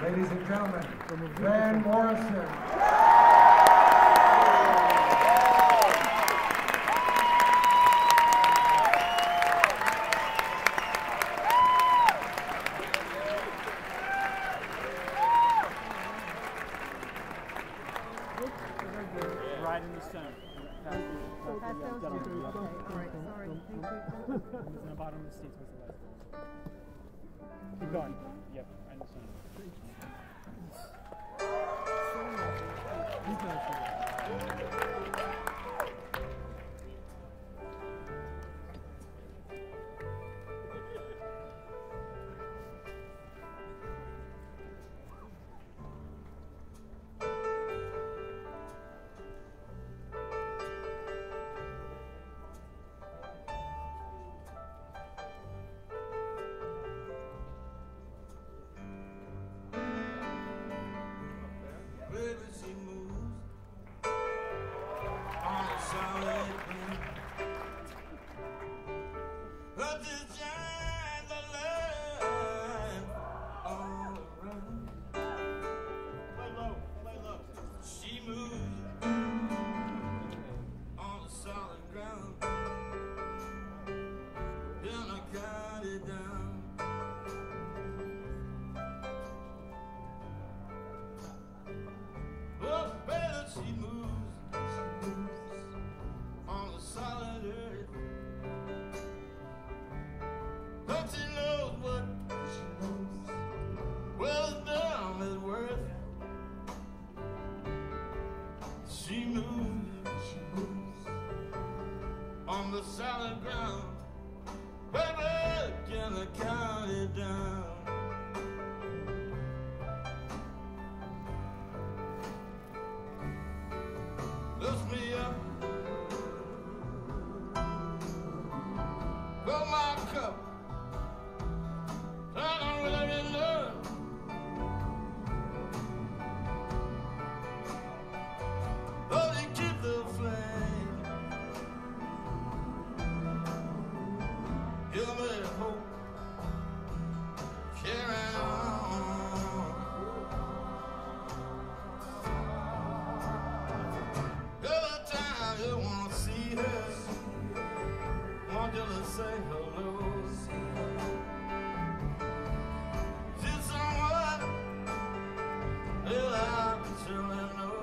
Ladies and gentlemen, Van Morrison. Right in the center. All right, sorry. Thank you. In the bottom of the seats was the last. Keep going. Yep, right in the center. On the solid ground, baby, can I count it down? Lift me up, fill my cup, I don't really love. Oh, you keep the flame. Give me hope, carry on. Every time you wanna see her, want you to say hello. She's someone that I surely know.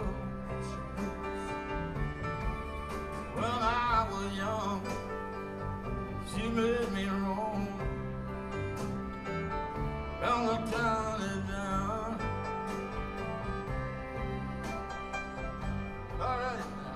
When I was young, she made me wrong. I'm gonna count it down. All right.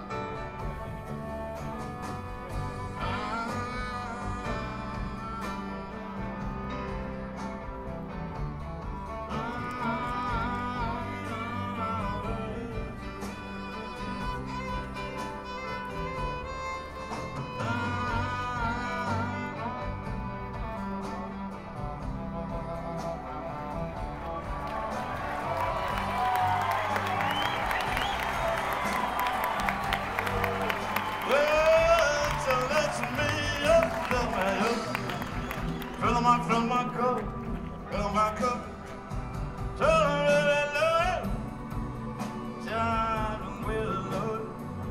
Fill my cup, so I really love it, child, I'm really loaded.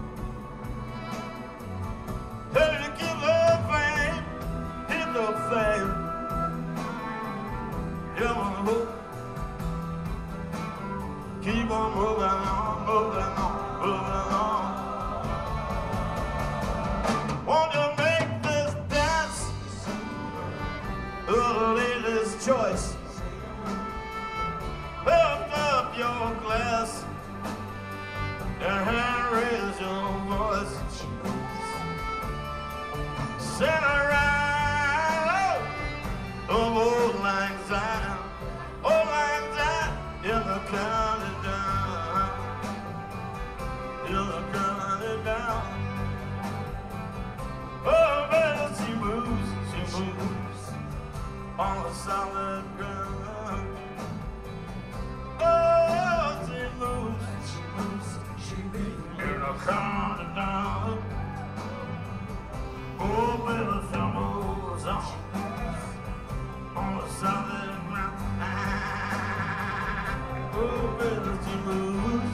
Tell you to keep the fame, keep the fame. You wanna hope, keep on moving on, moving on, moving on. Won't you make this dance the latest choice? Lift up your glass and raise your voice. Sing around of old lang syne, old lang syne, in the county down, in the county down. Oh, baby, she moves on the solid ground. Oh, she moves, in the county down. Oh, baby, she moves on the solid ground. Oh, Billy Blues.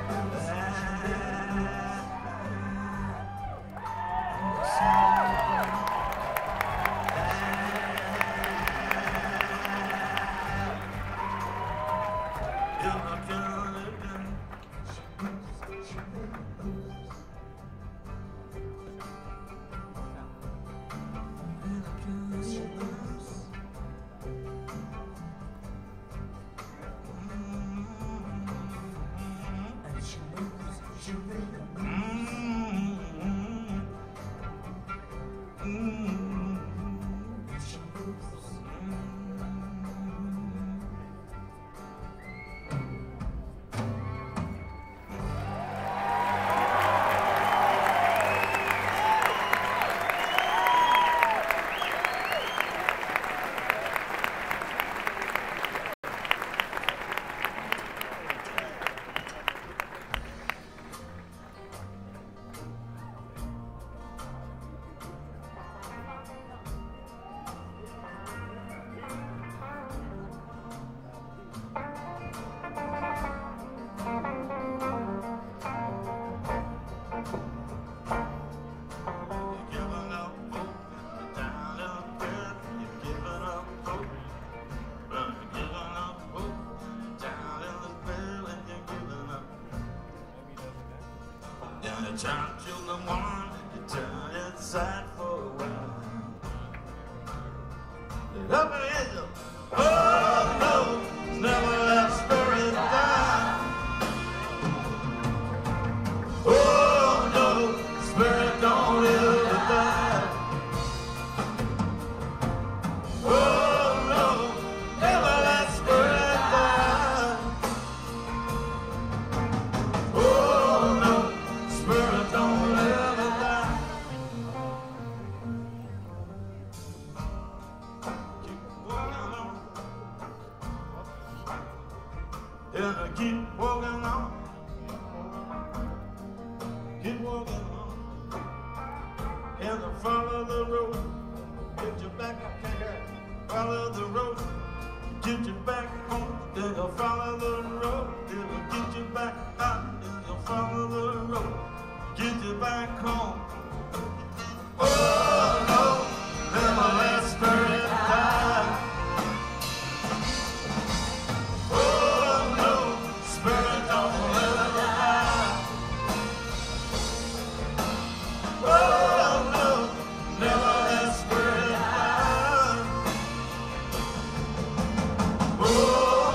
Child, children, one, you turn inside for a while. Up in the angel, oh no, never let spirit die. Oh no, spirit don't ever die. Oh no, never let spirit die. Oh no, spirit don't ever die. Keep walking on. And I keep walking on. Keep walking on. And I follow the road. Get you back, I can't hear it. Follow the road. Get you back home. Then I'll follow the road. Then I'll get you back out. Then I'll follow the road. Get you back home. Oh no, never let spirit die. Oh no, spirit don't ever die. Oh no, never let spirit die. Oh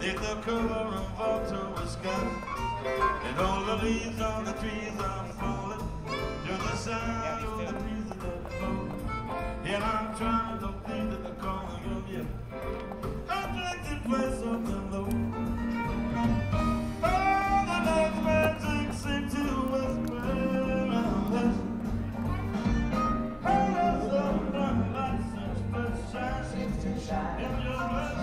beneath the cover of October sky. And all the leaves on the trees are falling to the sound of the breeze that blows. And I'm trying to think of the calling of you. I'm trying to play something low. Oh, the night magic seems to whisper around us. Oh, there's a bright light seems to shine in your eyes.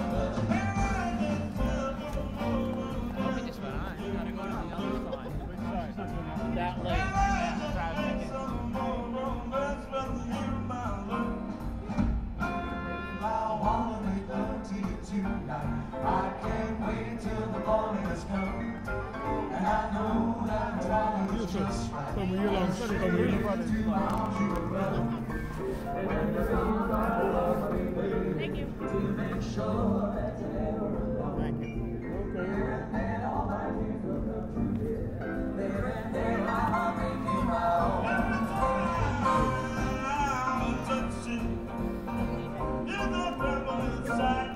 That late. I can't wait till the morning has come, and I know that time is just right. Como you long, como you Thank you. To make sure that you never alone. Thank you. Okay. And all my dreams will come true. There and there, I'll make you my own. You're the devil inside.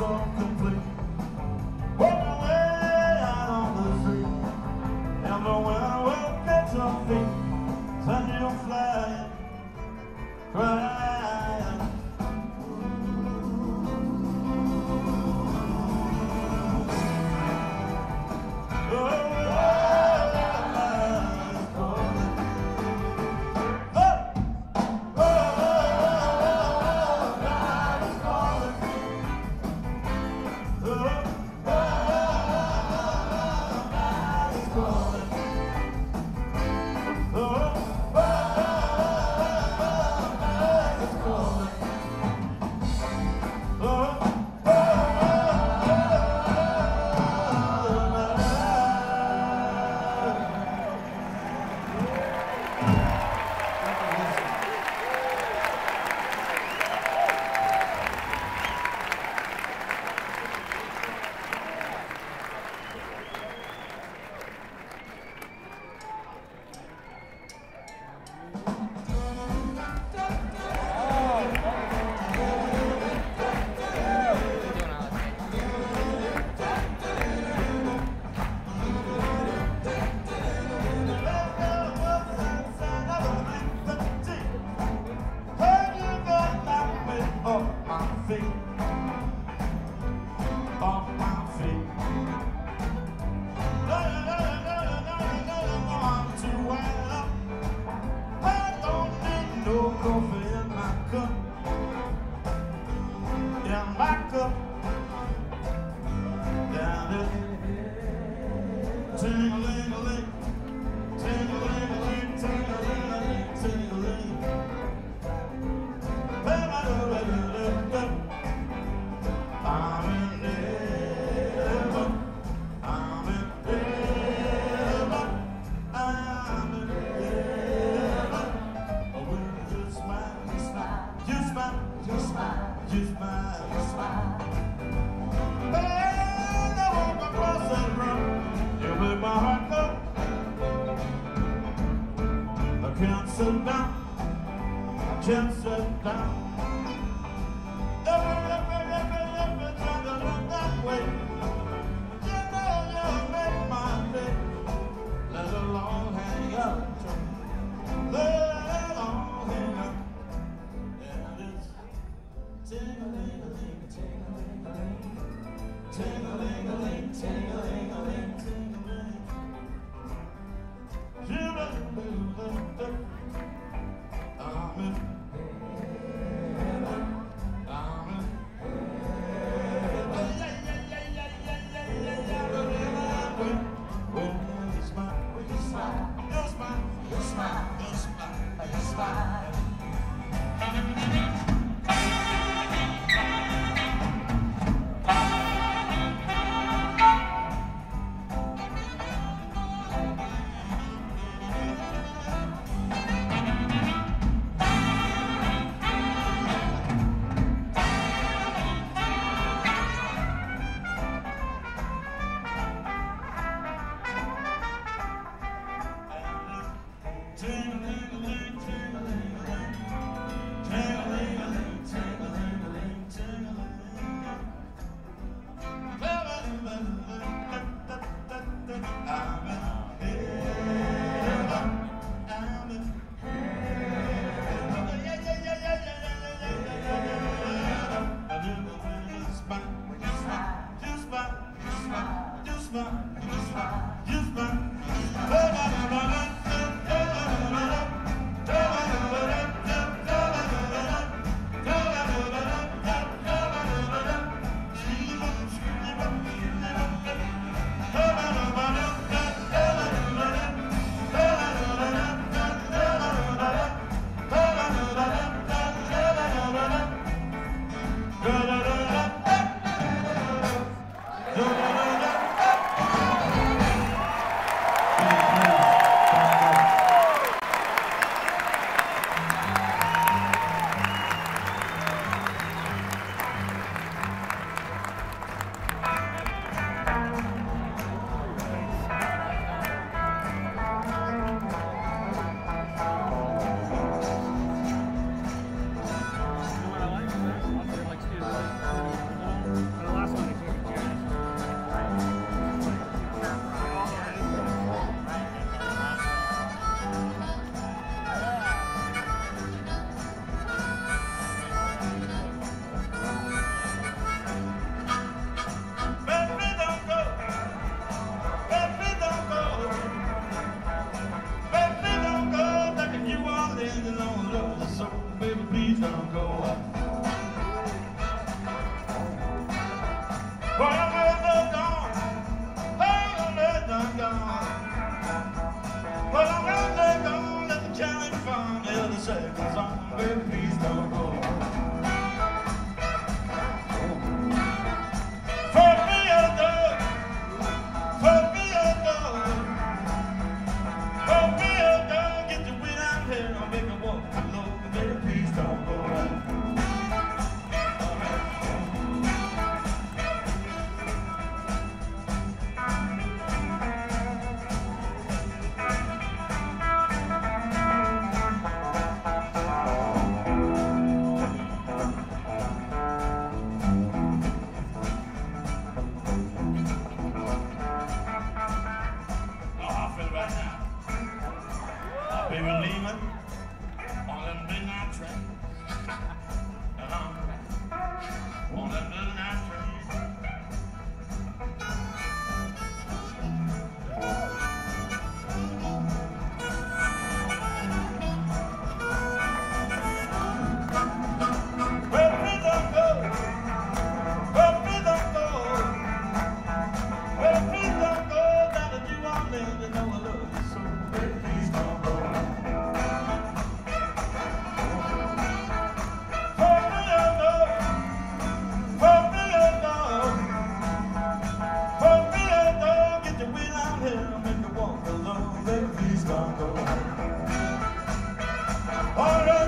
so complete. Walking way out on the street, and the wind will catch your feet, send you flying, crying. baby, please don't go. For me, oh dog. For me, oh dog. For me, oh dog. Get your weight out here and make me walk low. Baby, please don't go. Baby leaving on that midnight train. On that midnight train. Well, please don't go. Well, please don't go. Well, please don't go down to New Orleans. You know I love you so. Baby, please don't go. Please don't go. All right.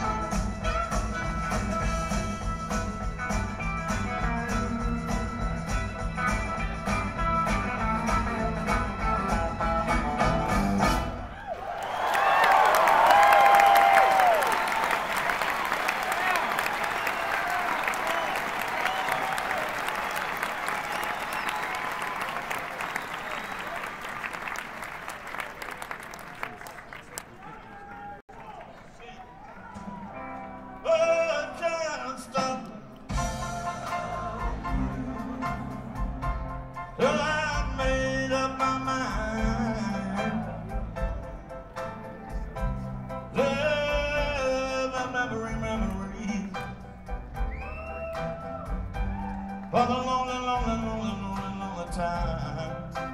For the lonely, lonely, lonely, lonely, lonely time.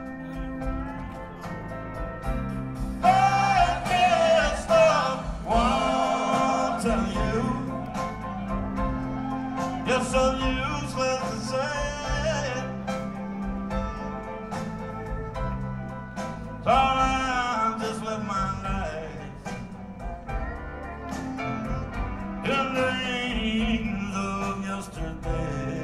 I can't stop wanting you. You're so useless to say. So I'll just live my life in dreams of yesterday.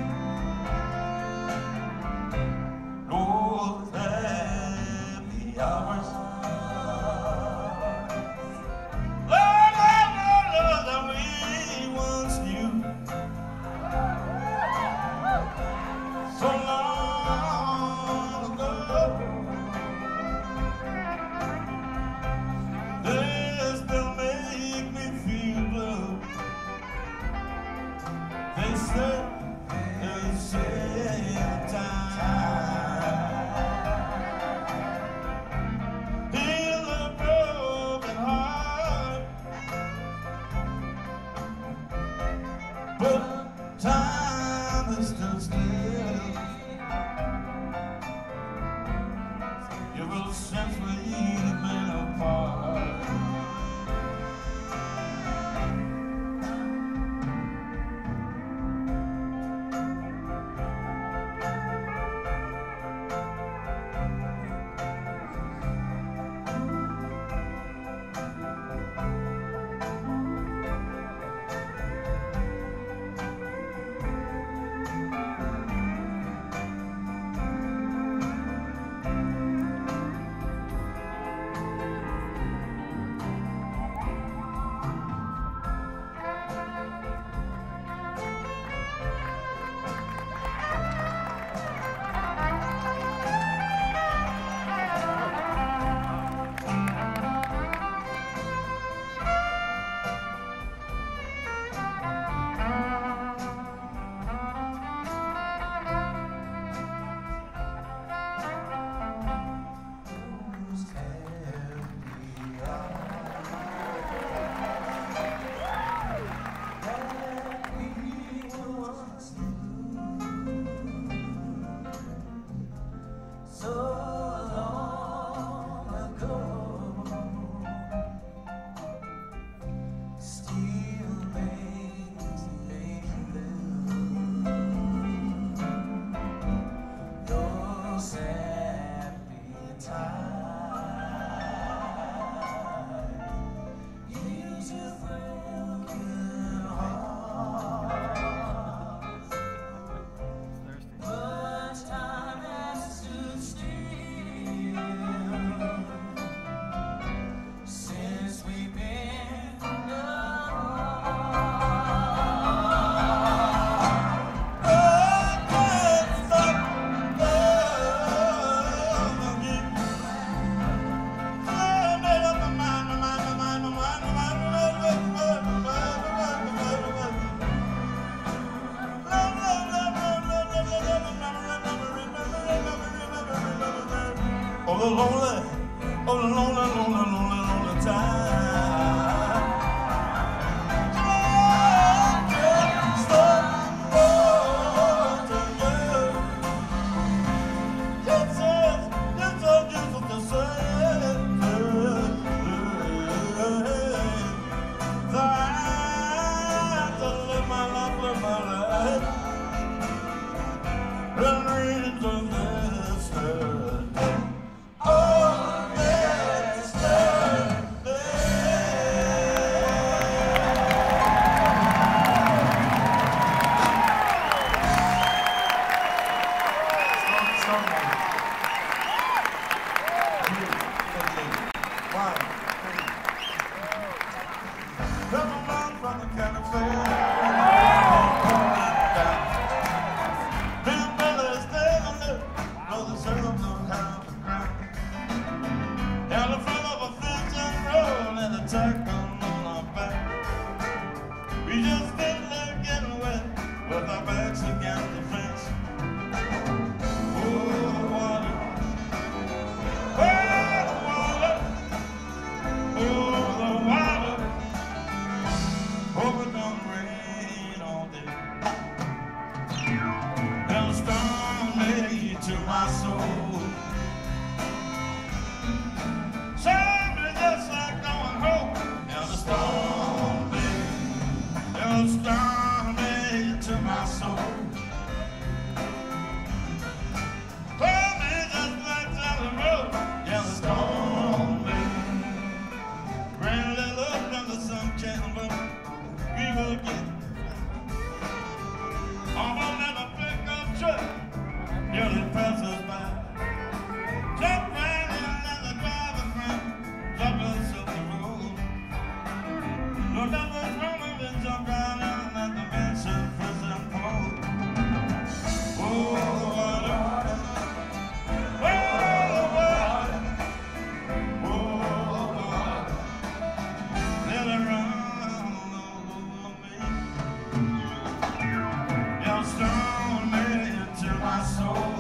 But time is still still. You will sense we've been apart. We just didn't like getting wet with our backs against the fence. Oh, water. Oh, the water. Oh, the water. Hope it don't rain all day. And the storm made to my soul. Something just like going home. And the storm made. And the storm made to my soul. Something just like down the road. And the storm made. Rain a little up and the sun came up. We will get almost never pick up truck. Nearly passes by. Jump right in and the driver's friend. Jump us up the road. No nothing's wrong with it. Jump right in and the man should press and pull. Oh, the water. Oh, the water. Oh, the water. Let it run all over me. Your storm made it to my soul.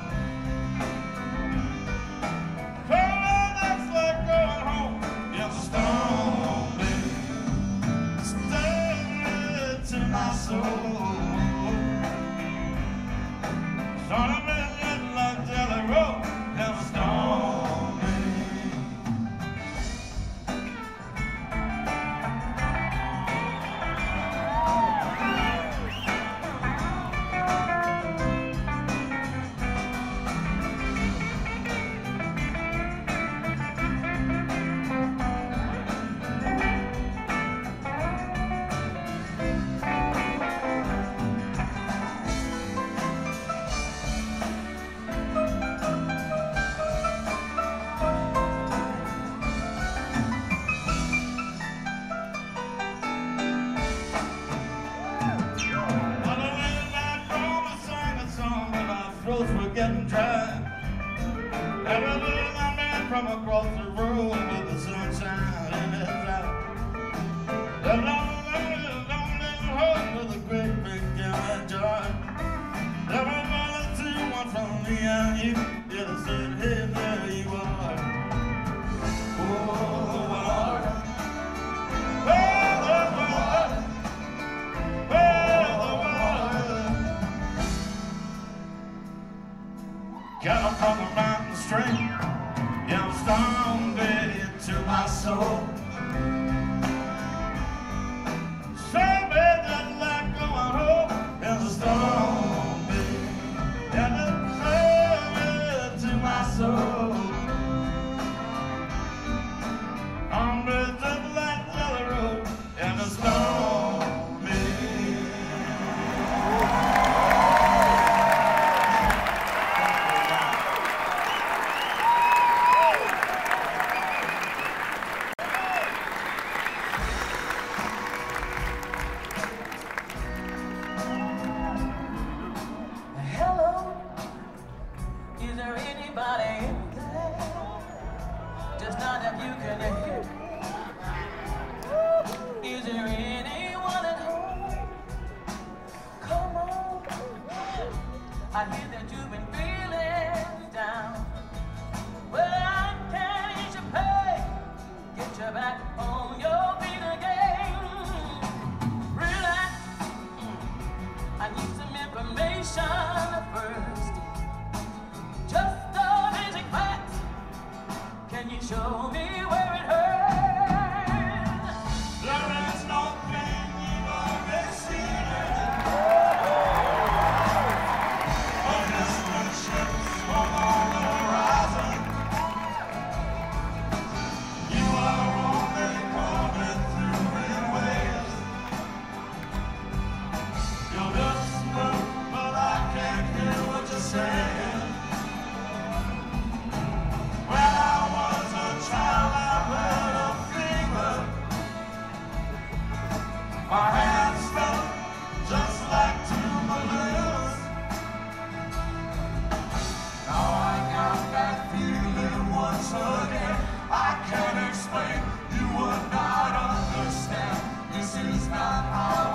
Throats were getting dry. Every little man from across the road with the sunshine in his eye. The lonely horse with a great big yellow jar. There was only two, one from me and you. Yeah, they said, hey, there you are. Oh, the water. Oh, the water. Oh, the water. Got up from the mountain stream, yeah, the storm made it to my soul. So bad that like going home, and the storm made it to my soul. I'm just like the road, and the storm made. Just not that you can hear. Is there anyone at home? Come on. I hear that you've been feeling down. Well, I can ease your pain, get you back on your feet again. Relax. I need some information first. Just a basic facts. Can you show me where it hurts? There is no pain you've already seen it. A distant ship's on the horizon. You are only coming through in waves. Your lips move, but I can't hear what you're saying. When I was a child, I had a fever. My hands felt just like two balloons. Now I got that feeling once again. I can't explain, you would not understand. This is not how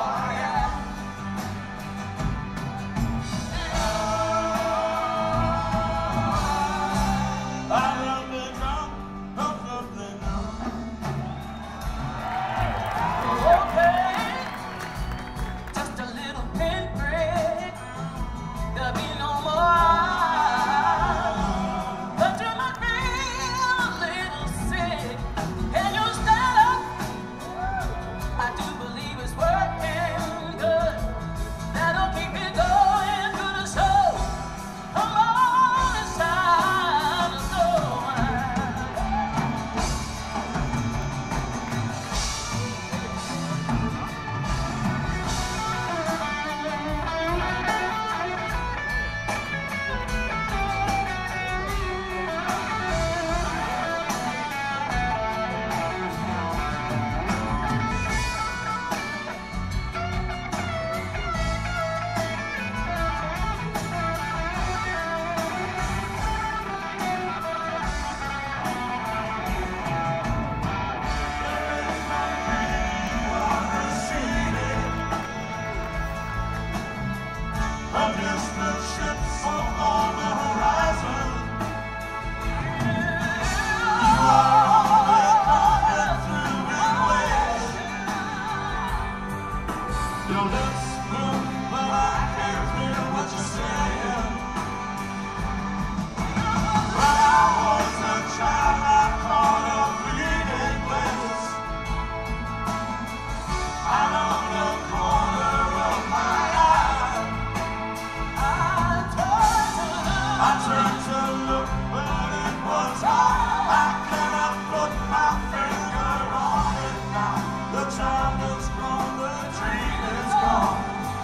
Your lips move, but I can't hear what you're saying. But I was a child, I caught a bleeding place out of the corner of my eye. I turned to look, but it was high. I cannot put my finger on it now. The child is gone, the dream is gone.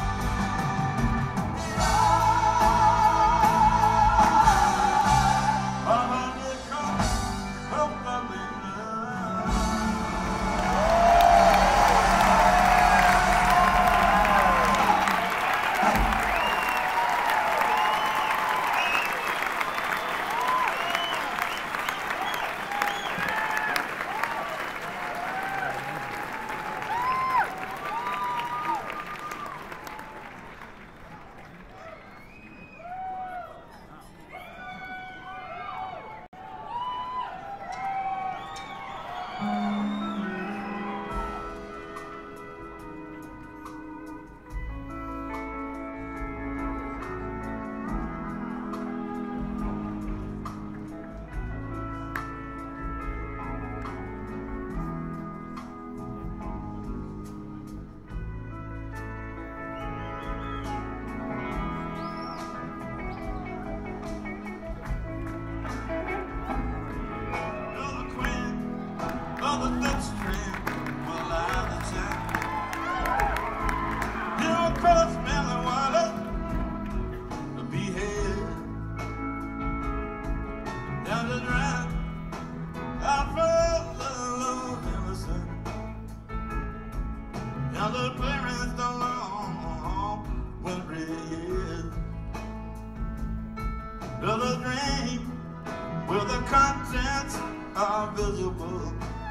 The dream where the contents are visible,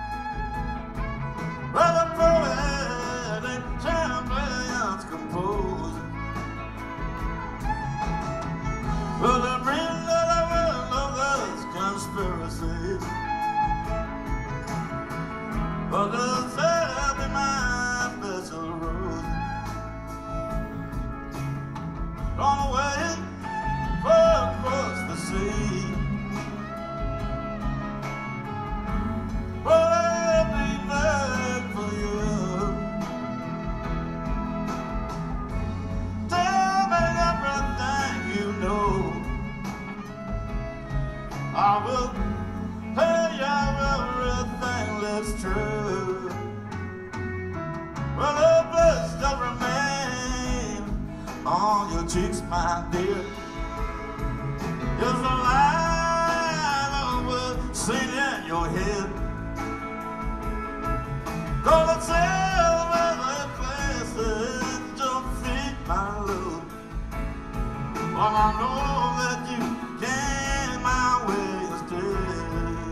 where the poetic champions compose, where the dream that I will of this conspiracy, but the sad be my special rose, gone away across the sea. But I'll be back for you. Tell me everything you know. I will pay you everything that's true. Well, the best still remain on your cheeks, my dear. Is a line over seen in your head. Gonna tell where the places don't fit my love. Well, I know that you came my way instead.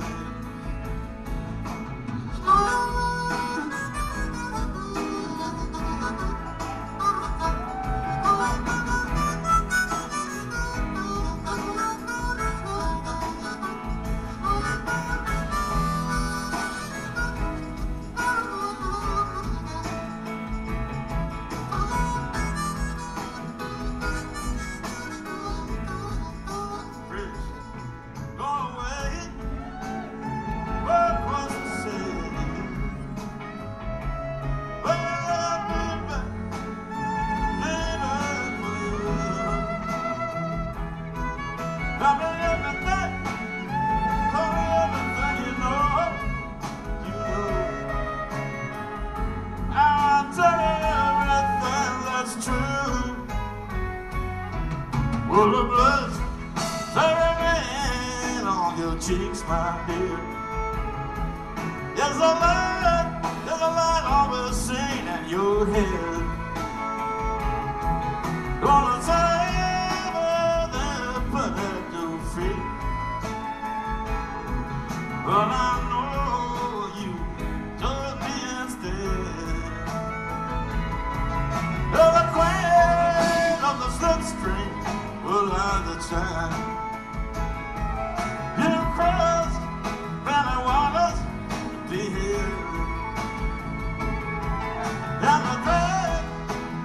Well, the blood's remain on your cheeks, my dear. There's a light always seen in your head. Gonna save her, then put her to feet. But I know you told me instead. You're the queen of the slipstream. Well, at the time you crossed many waters to be here, and the thread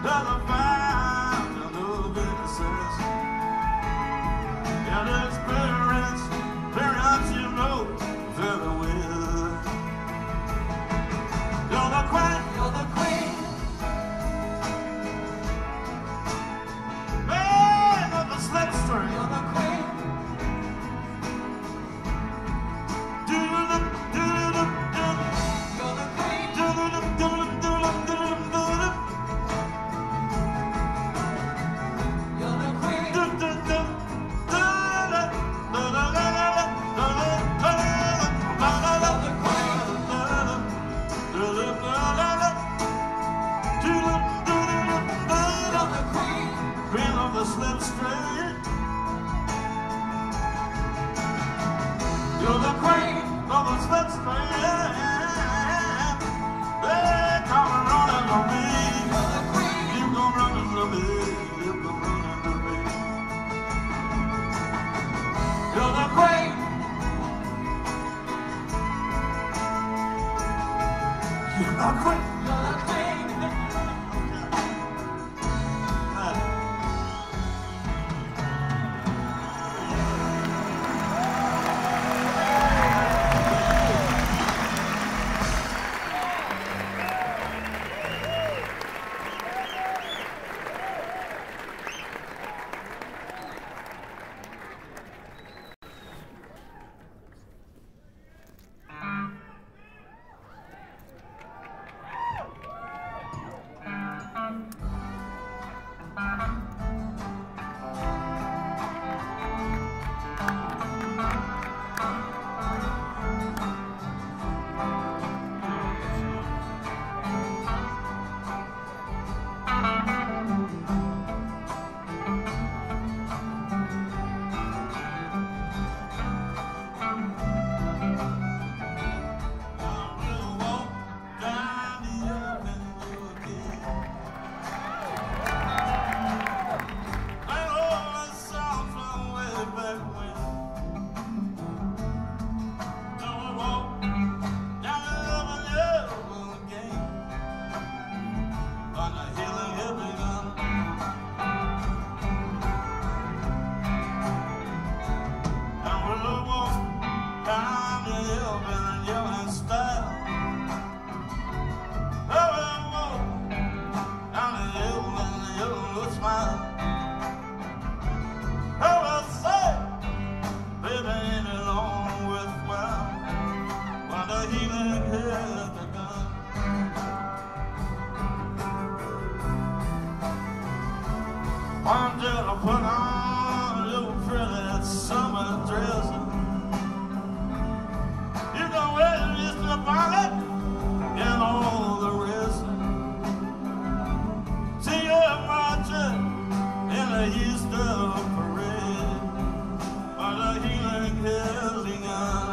slipstream. You're the queen of the slipstream. They come running to me. You're the queen. You gon' run into me. You gon' run into me. You're the queen. You're the queen. You're the queen. One day I put on a little pretty summer dress. You can wear just a bonnet and all the rest. See you marching in the Easter parade on the healing hills on.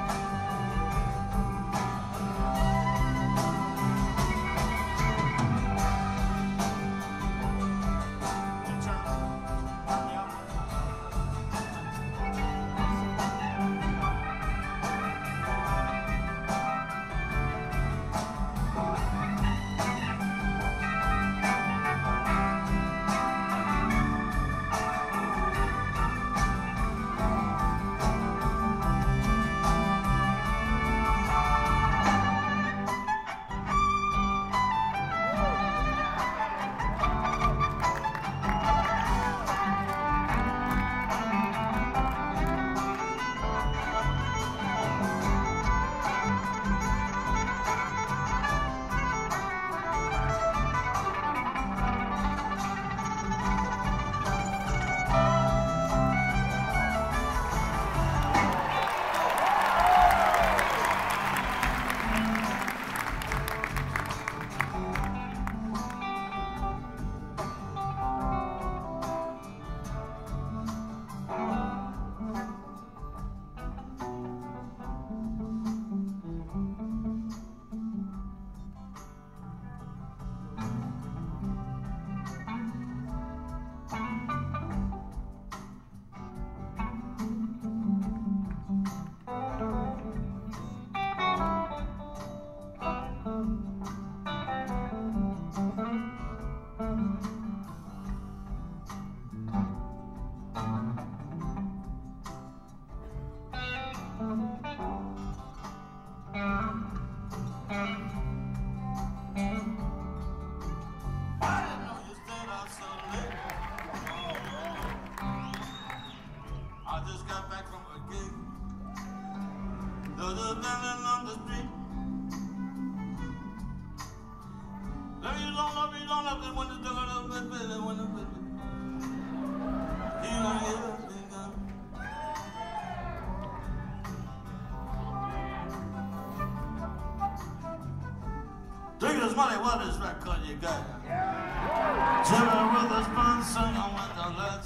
Diggers money, what is record you got? Jimmy Witherspoon singing with the lead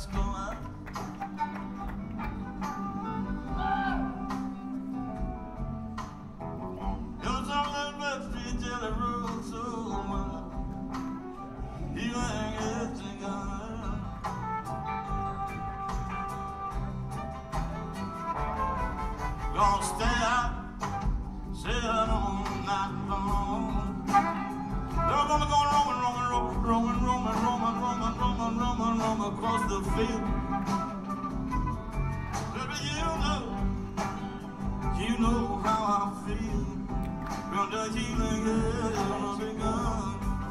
the field. Baby, you know how I feel. When the healing is begun.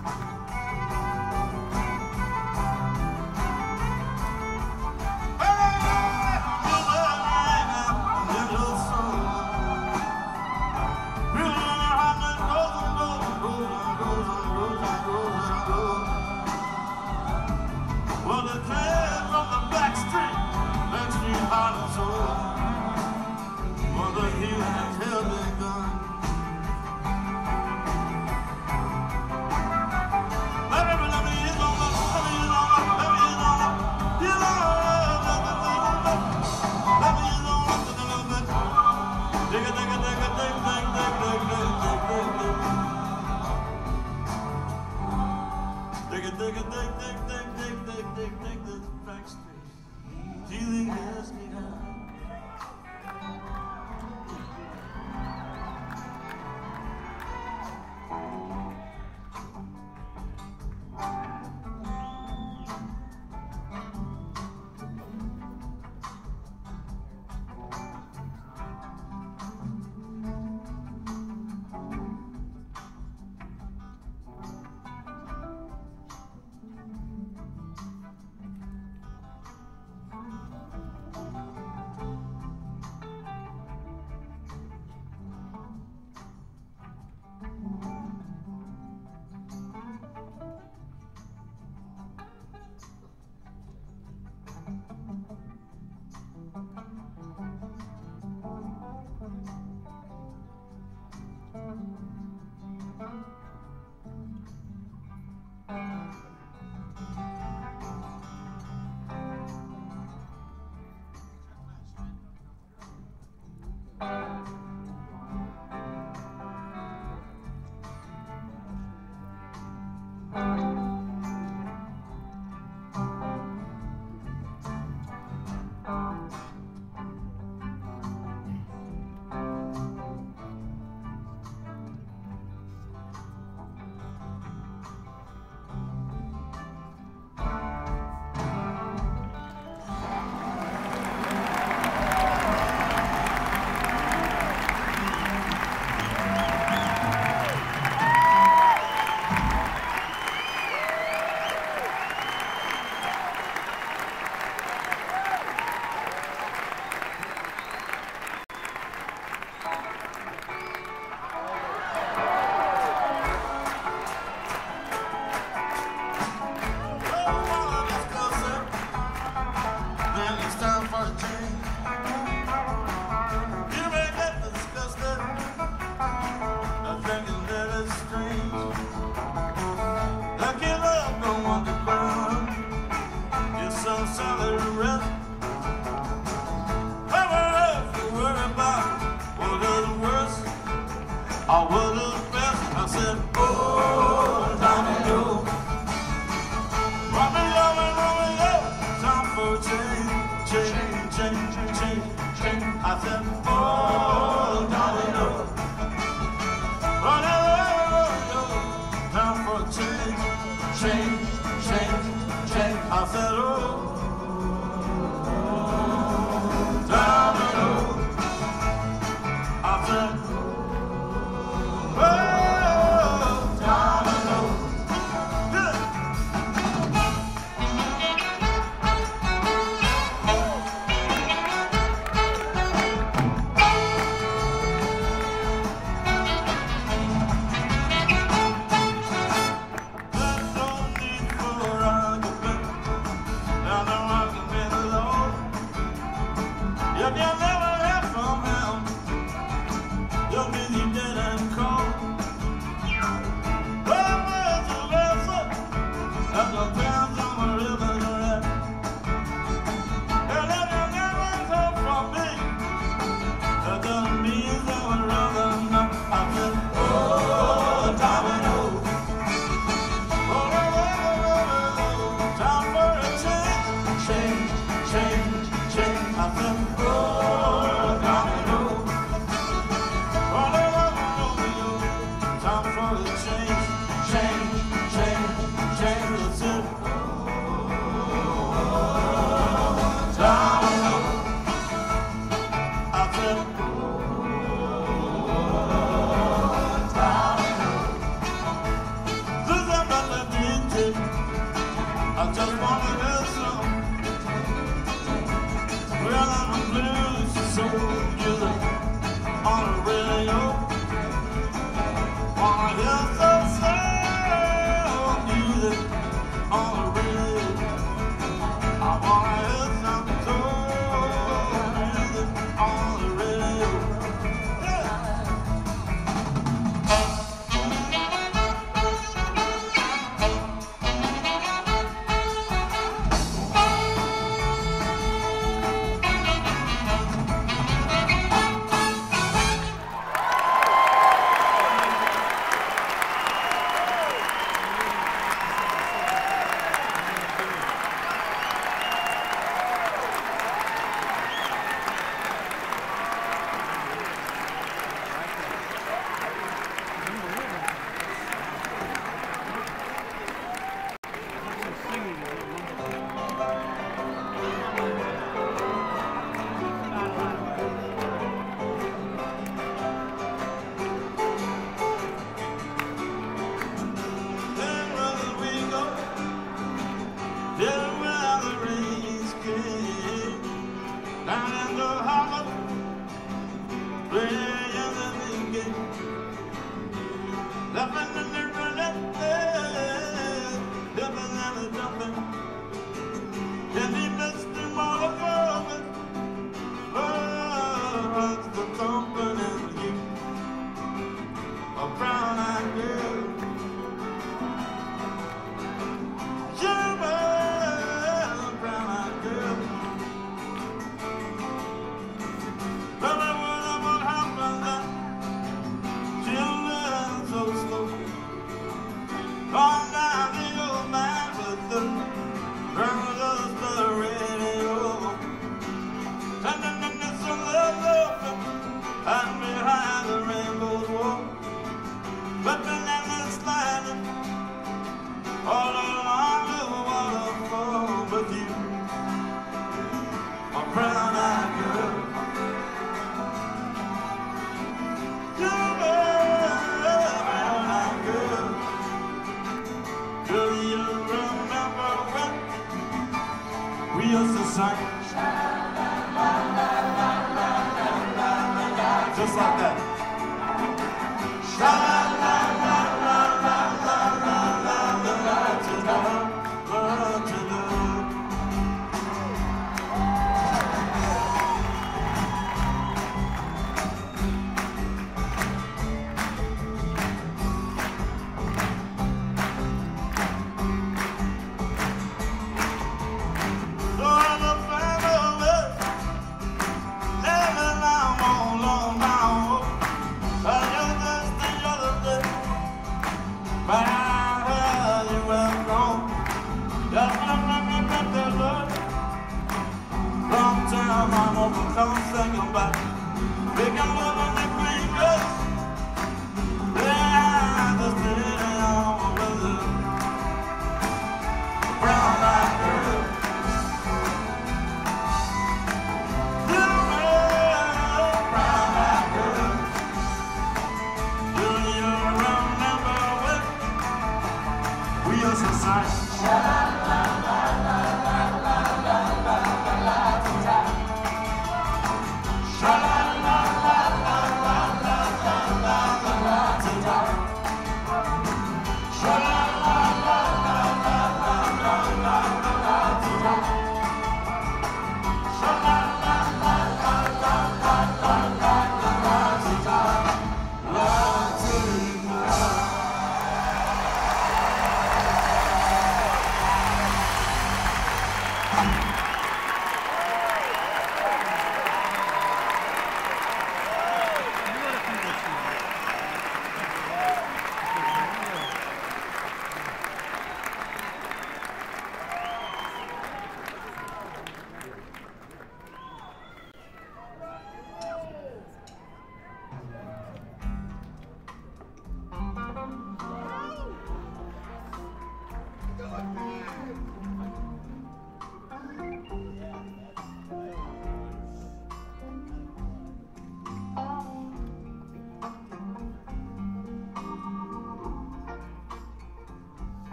Well, the came from the back street heart and soul. Well, the healing has held begun. Healing has begun. Change, change, change, change. I just wanna hear some. Well, I'm a blues soldier on the radio. Wanna hear some soul music on the radio. I wanna hear some soul music on the radio. Just like that.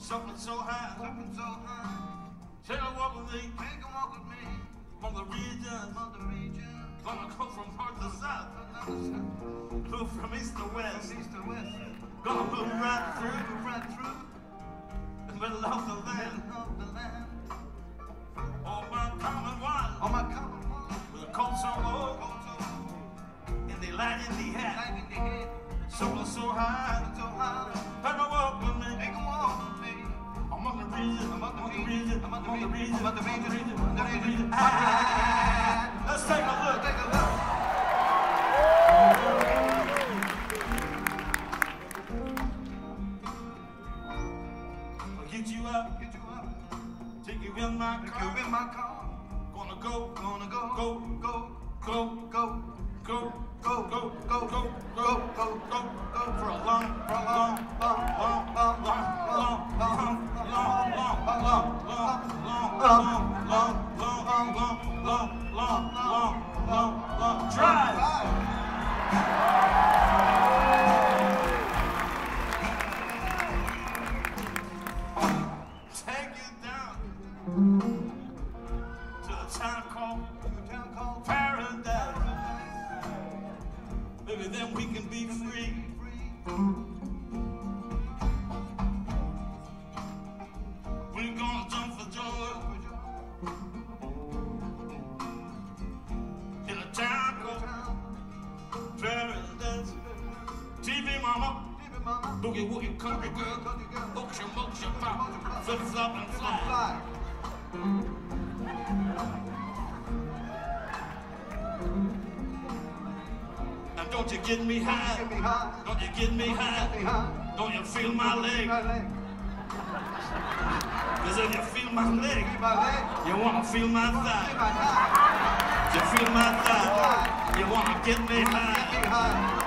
Something so high, something so high. take a walk with me. Take a walk with me. On the regions, gonna go from north to south, move from east to west, gonna move right through, and middle of the land, on my common one, with a coat so low, and they light in the head, solar so high, take a walk with me. I'm on the region, let's take a look. I'll get you up, take you in my car. Gonna go for a long drive. Take you down to the town called Paradise. Maybe then we can be free. We're gonna jump for joy in a town called Paradise. TV mama, boogie woogie country girl, motion pop, flip flop and fly. And don't you get me high, don't you get me high, don't you feel my leg? Cause if you feel my leg, you wanna feel my thigh. If you feel my thigh, you wanna get me high.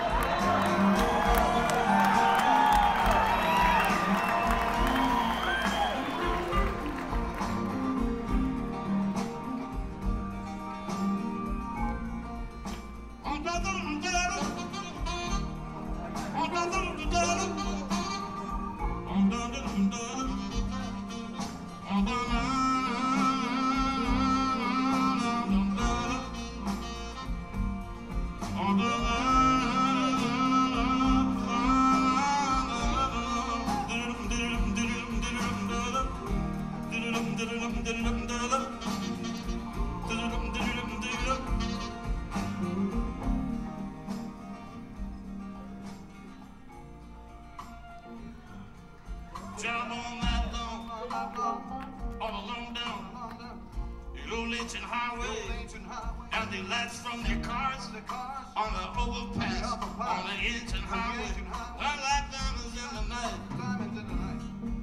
Down on that long, all along down the old Lynching Highway, and the lights from their cars on the overpass, on the Lynching Highway, well, like diamonds in the night.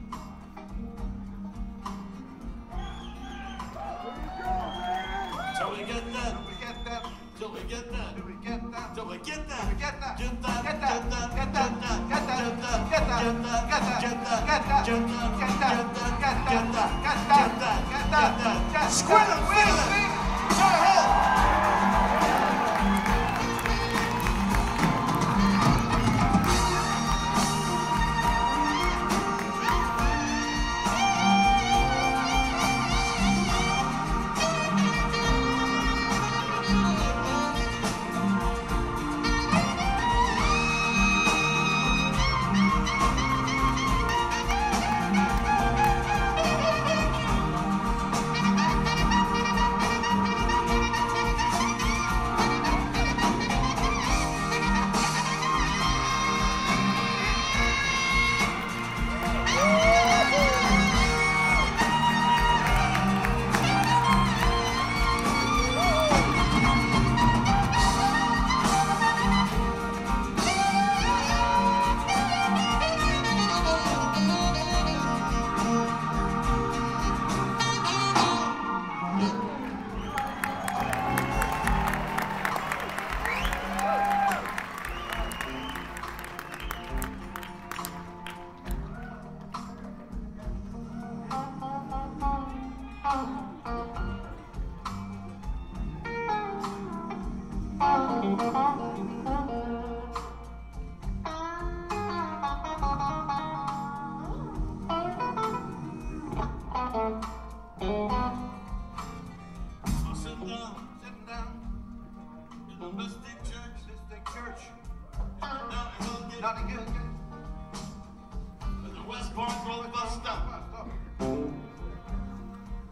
Till we get that, till we get that, till we get that, get that, get that, get that, get that, get that, get that, get that, get that, get that, get that, get that, get that, get that, get that, squeal and feel it. Go ahead.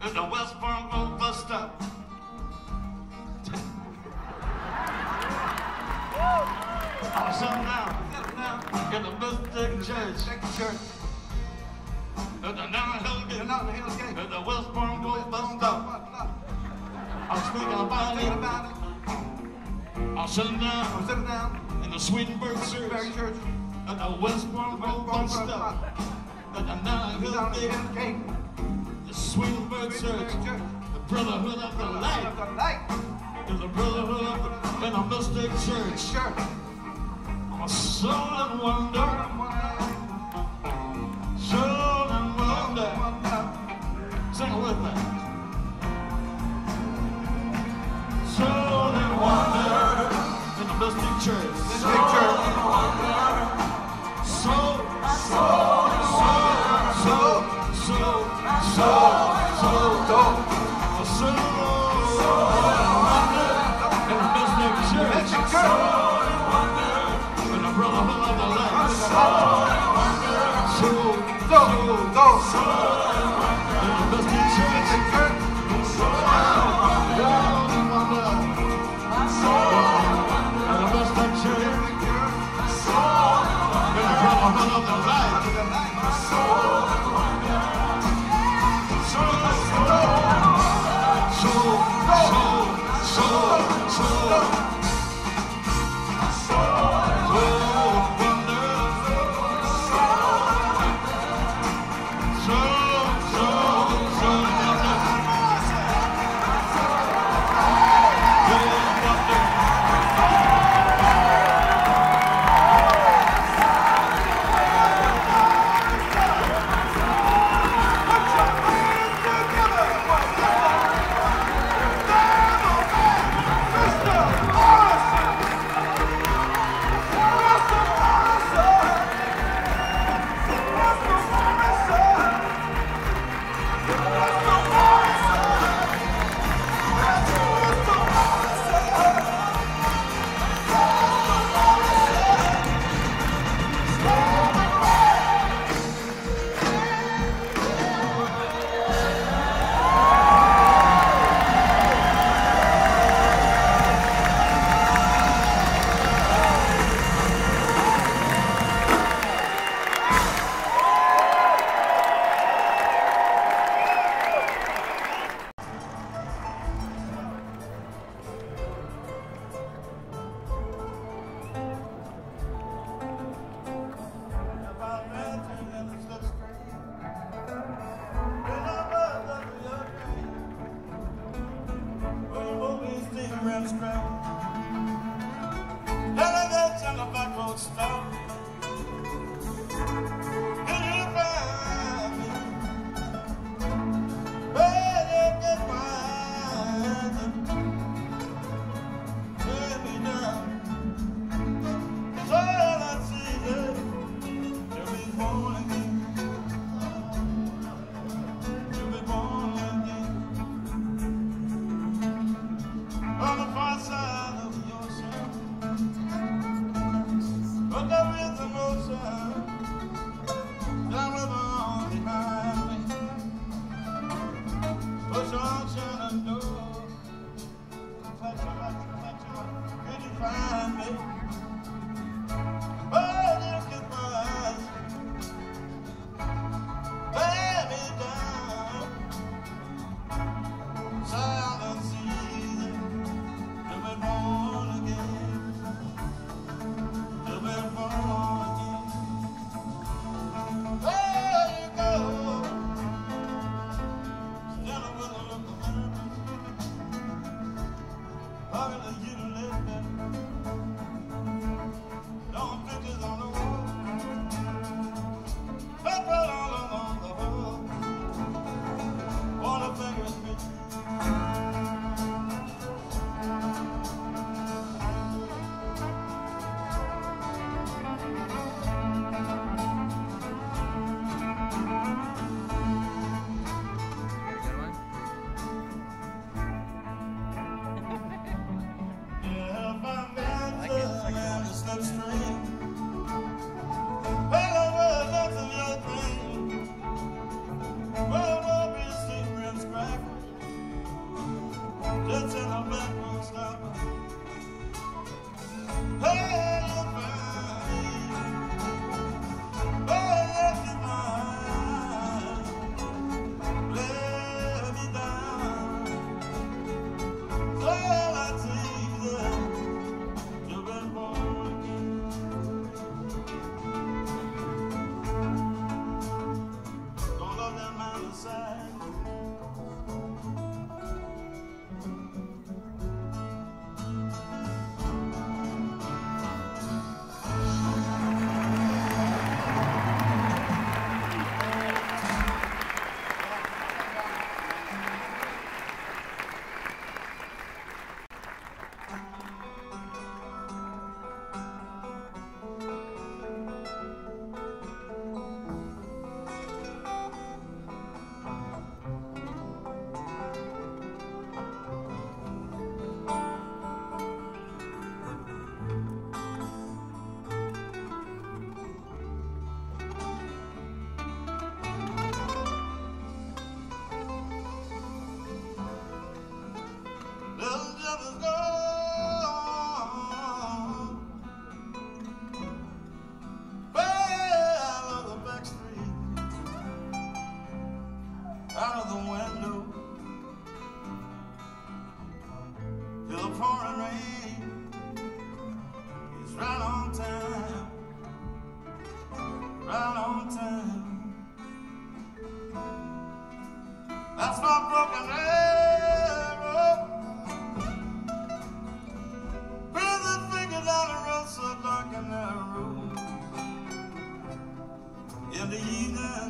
at the West Farmville bus stop. I was sitting down in the Mystic Church. At the Notting Hill Gate, at the West Farmville bus stop. I was thinking about it. I was sitting down in the Swedenborg Church at the West Farmville bus stop. At the Notting Hill Gate, the Swedenborg Church, the Brotherhood of the Light, is the Brotherhood of the Mystic Church. I'm a soul and wonder, soul and wonder. Sing it with me. Soul and wonder in the Mystic Church. Mystic Church. Soul, soul, soul, soul, soul, soul, soul, soul in the Mystic Church. In the Brotherhood of the Light. Soul, soul, soul in the Mystic Church. So just in a bedroom stop. Hey, you're fine. Oh, yes, you're mine. Lay me down. So I see that you've been born again. Don't let that man aside. Little Jeff is gone, fell on the back street, out of the window, till the pouring rain. He's right on time, right on time. That's my broken arrow. Down the road so dark and narrow. In the evening,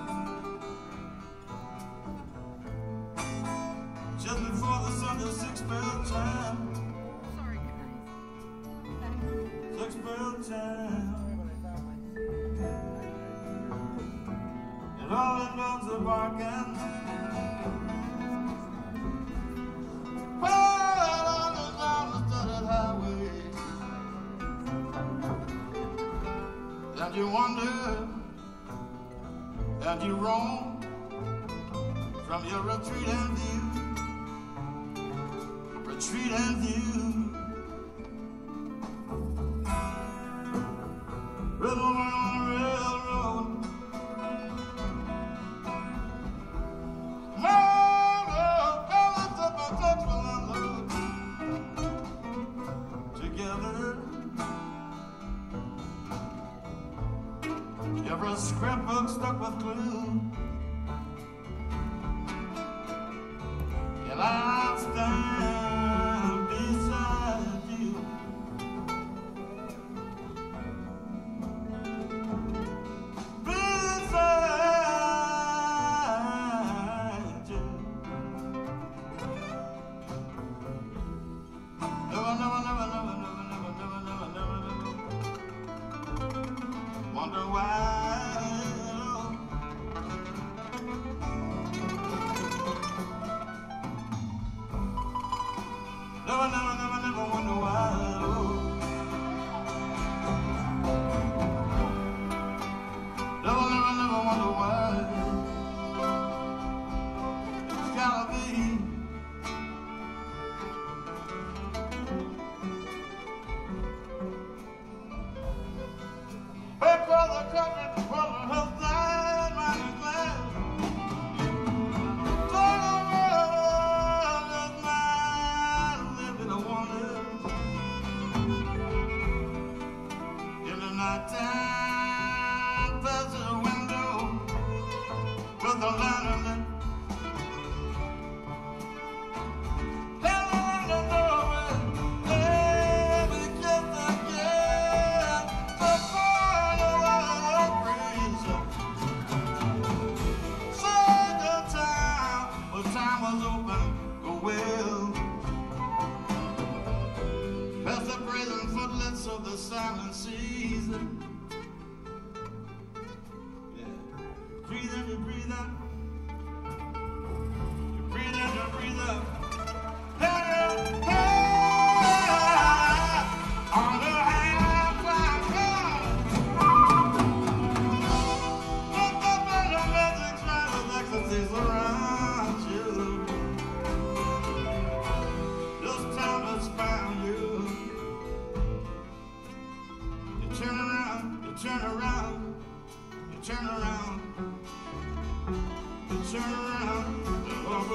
just before the Sunday six-bell chime. Six-bell chime. And all the dogs are barking. And you wonder, and you roam from your retreat and view, rhythm on the railroad. Mama, fellas up a touchful unload together. Every scrapbook stuck with glue, and I'll stand beside you. Beside you. Never, never, never, never, never, never, never, never, never, never. Wonder why. Never, never, never, never wonder why. Never, never, never wonder why. It's gotta be. Hey, brother, country, brother, has died, man, is glad. Nighttime, past the window with the lantern lit. Helen in the doorway, let me kiss again. The final breeze. Said the time, but time was open, go well. Past the brazen footlets of the silent season. Breathe in, you breathe out. You breathe in, you breathe out. Hey, hey, on the high cloud. Look up at the magic shadows, ecstasies around you.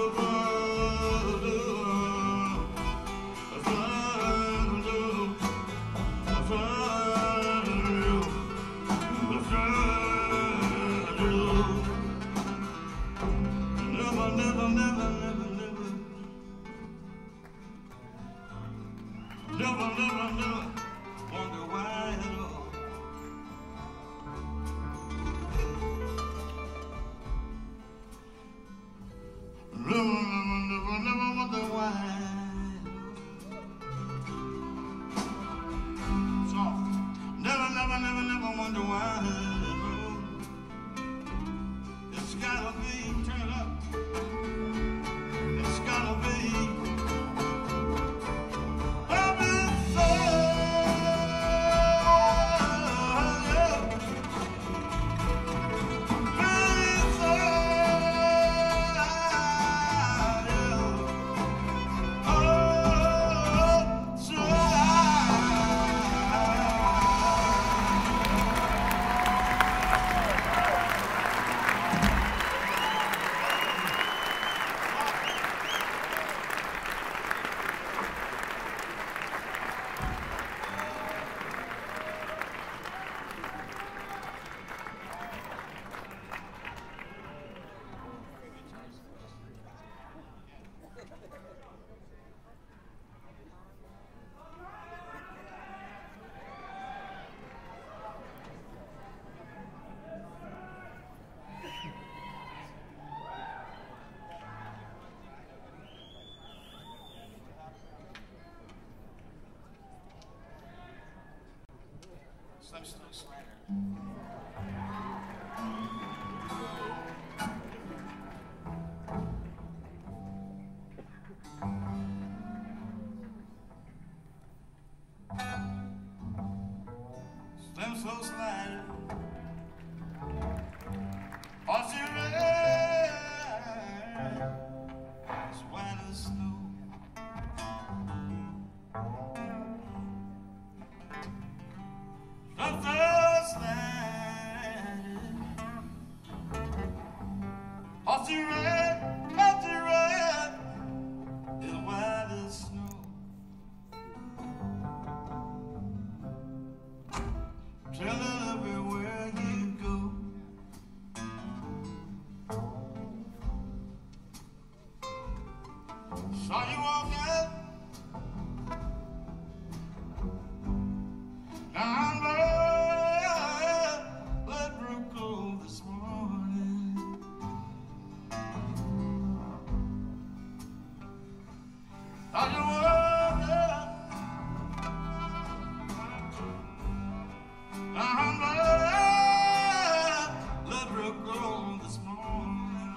Slim Slow Slider. Slim Slow Slider. Horsey red, as white as snow. The first night, horsey red, as white as snow. Tell it everywhere you go. Saw you walking down Blood Brook Road this morning. Saw you walking down Blood Brook Road this morning.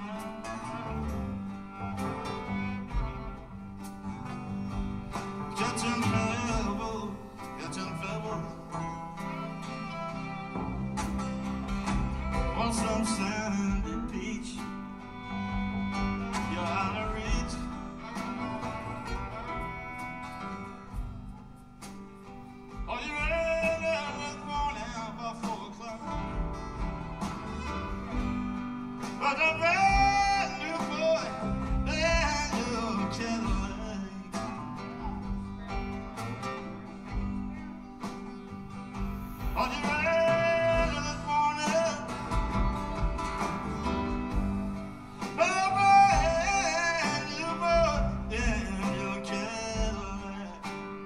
Catching pebbles on some sandy beach. You're out of reach. Are you ready this morning about 4 o'clock? But a brand new boy, brand new Cadillac. Are you ready this morning? A brand new boy, brand new Cadillac.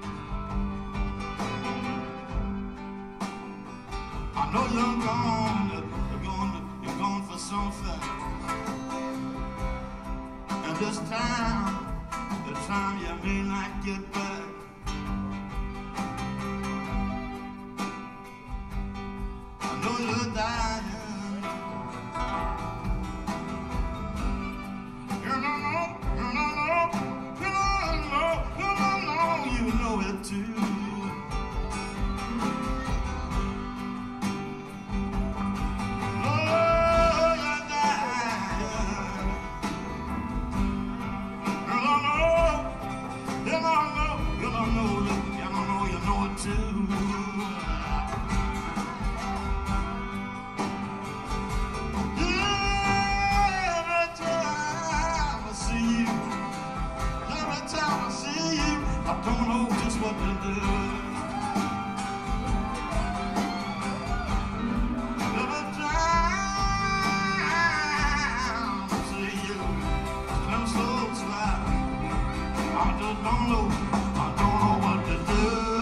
I know you're gone for something. And this time, the time you may not get back. I know you're dying. You don't know, you know it too. Every time I see you, know just what to do. Every time I see you, I'm so sad. I just don't know what to do.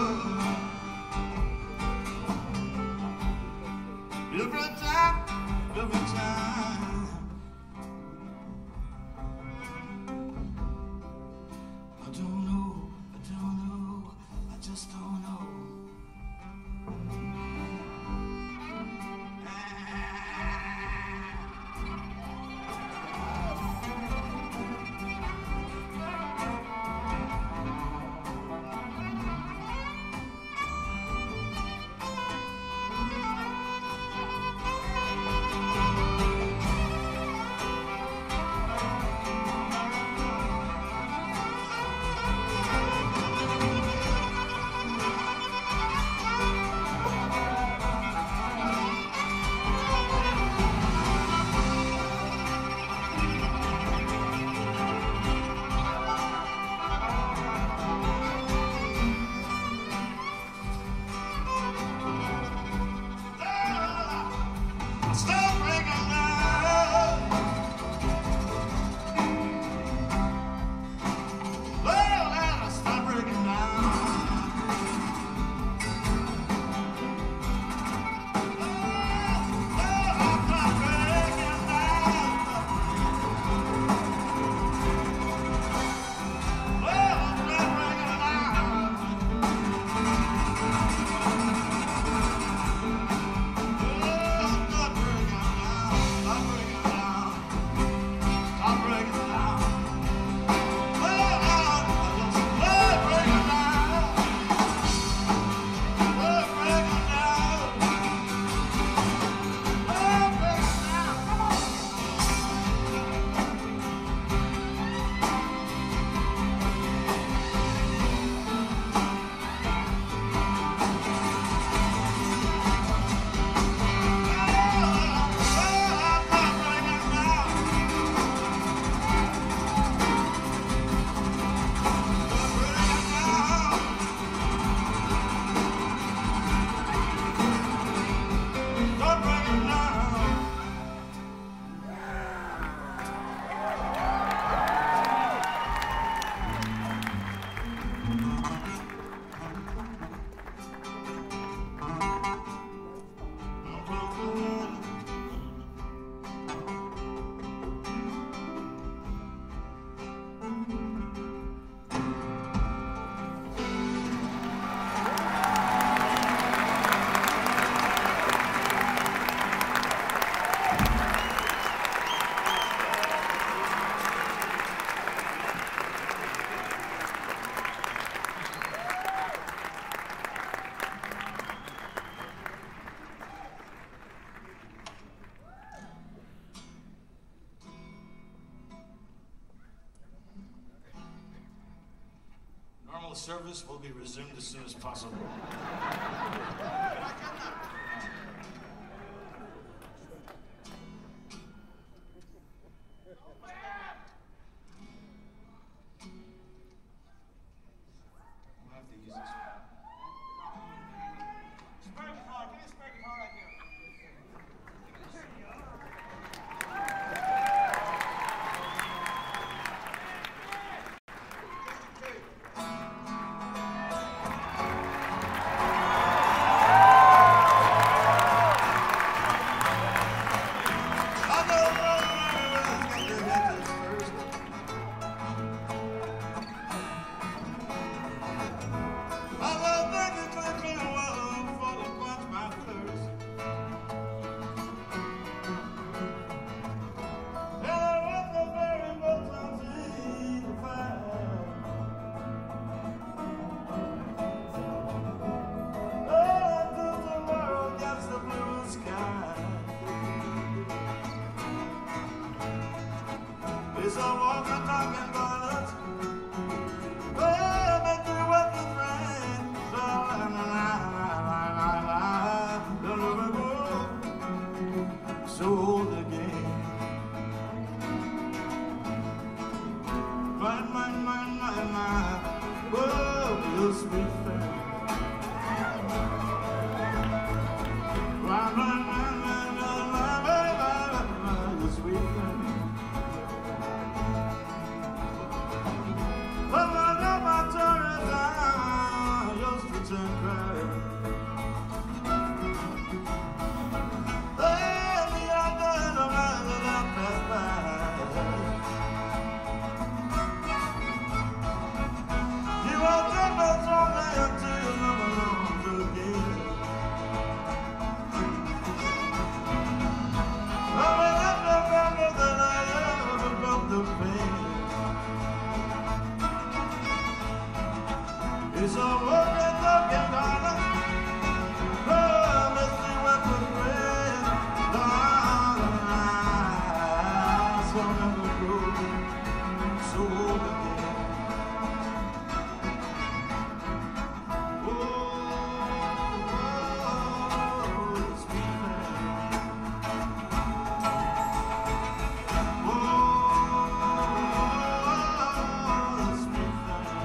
Every time. I don't know, I just don't know. Stop breaking down. Well, stop breaking down. Normal service will be resumed as soon as possible. I'll have to use this one. Spare guitar, give me a spare guitar right here. It's a walking, talking violence. Well, make you what you think. Don't ever go so old again. Mine. Whoa. the sweet thing. Run, run, run, run, run, run, run, run, run, the sweet thing. But I know my turn is down, your streets and cry. It's a working, looking darling. Oh, let's see what the friend. So never grow so old again. Oh, sweet man. Oh, sweet man.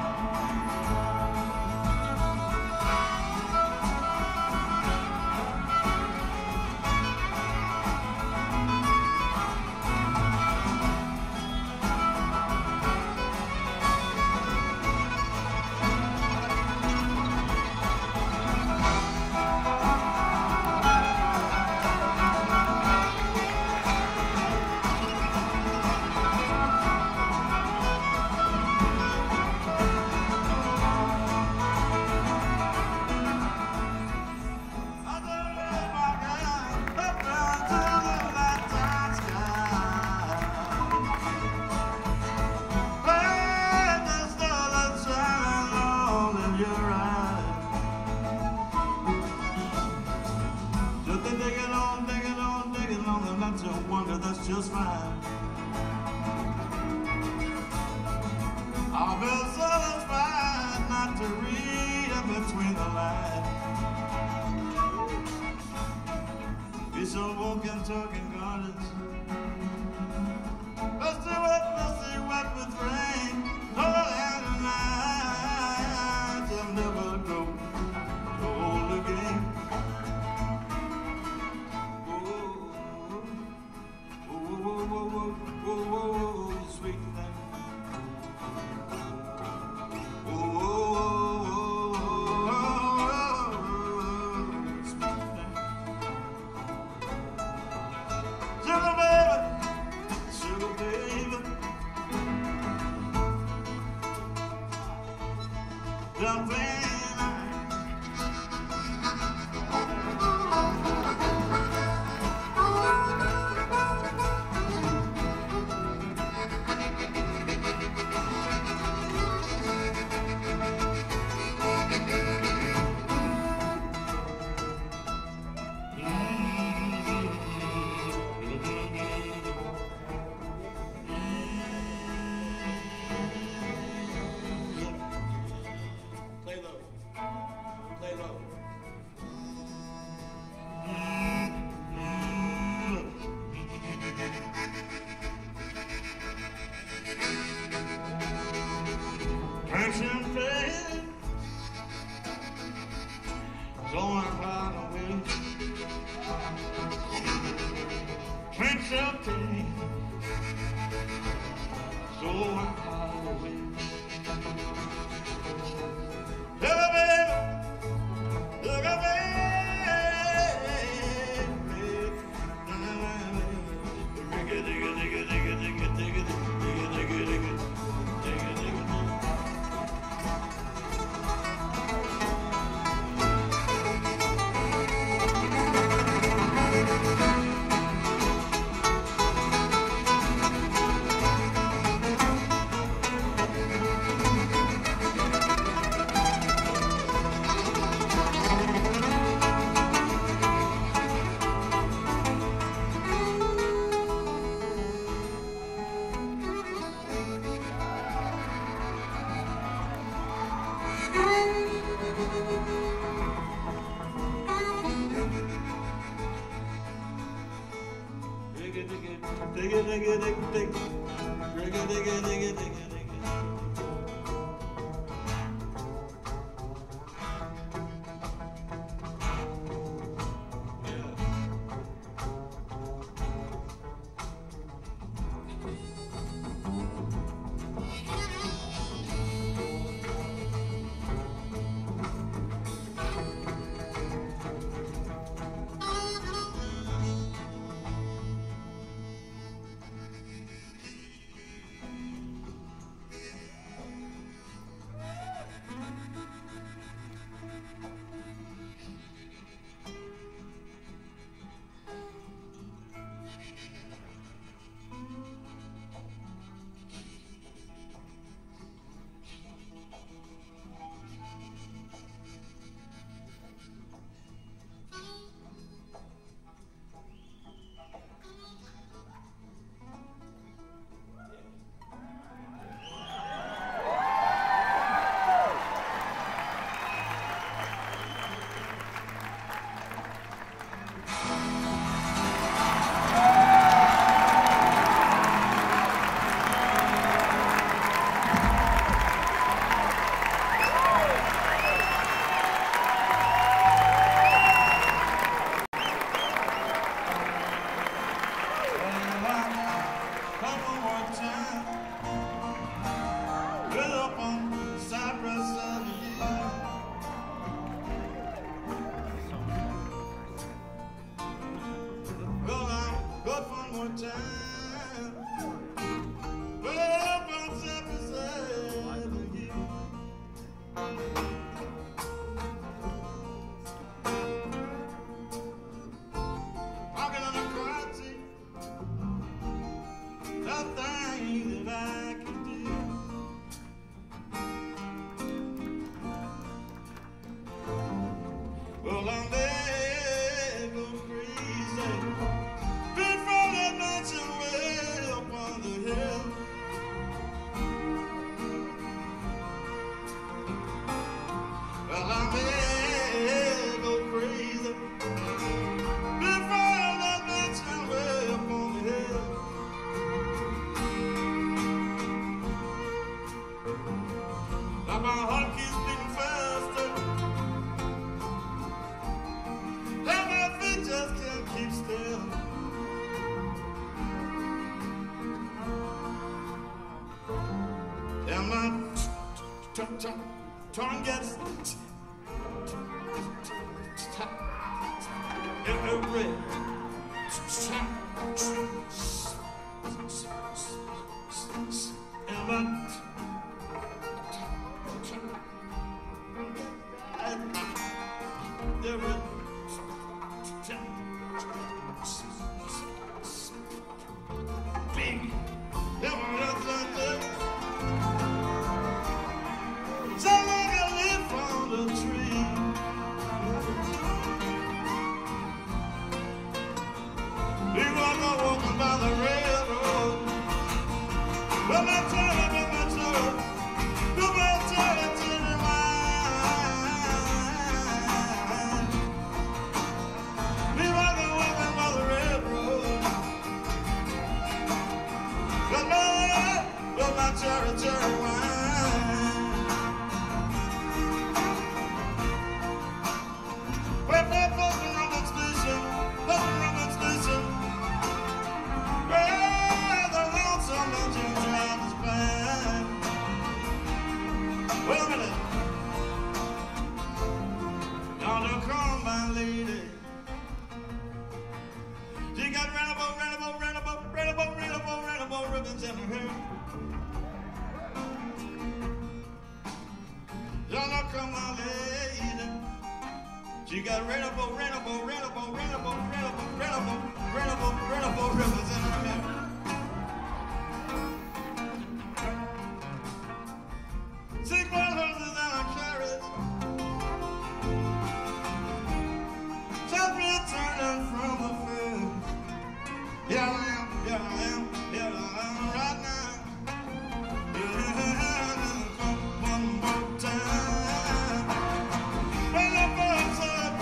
That's just fine. I'll be satisfied not to read in between the lines. It's a walking, talking gardens. Let's see what with rain. Oh, and night will never grow old again. Oh, sweet thing. Oh, sweet thing. Sugar baby, sugar baby. Jumping. Champagne, going far away. Drink champagne, going far away. Look baby, look way up on Cypress Avenue. Well, I'm good one more time. Way up on Cypress Avenue. Walking on a crotchy, nothing that I can do. Well, I'm there, go crazy. Before that mansion way up on the hill. Well, I'm there, go crazy. Before that mansion way up on the hill. Now my heart keeps beating faster. And my feet just can't keep still. And my tongue gets red. And my big. So like a leaf on the tree. We walk walking by the railroad. But my turn, but my turn, but my turn to the line. We walking by the railroad. But my cherry wine. We're floating on that station, floating on that station. Where the lonesome engine drives by. Wait a minute. Now don't come, my lady. She got rentable ribbons in her hair. Y'all know come my lady. She got rentable ribbons in her hair. Sequin horses and a carriage. Just returning from the fair. Here I am right now. One more time. When the birds are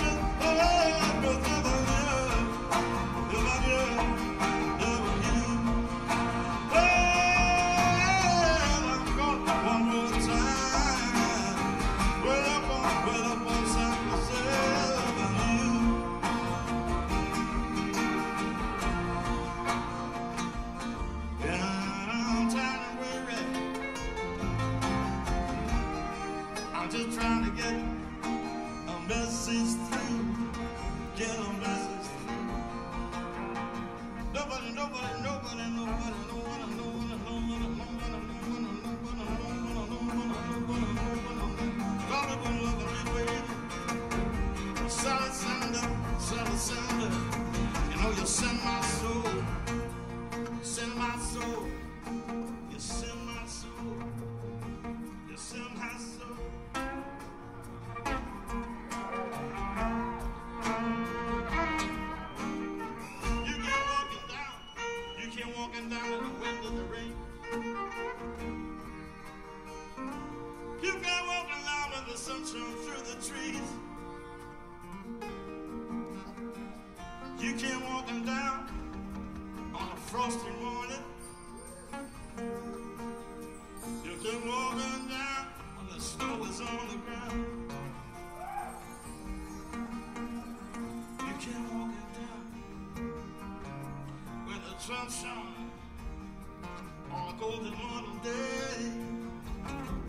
I'm just trying to get a message through. Get a message through. Nobody. Send, you know you send my soul, send my soul, you send my soul, you send my soul. You keep walking down in the wind of the rain. You can't walk along with the sunshine through the trees. You came walking down on a frosty morning. You came walking down when the snow was on the ground. You came walking down when the sun shone on a golden morning day.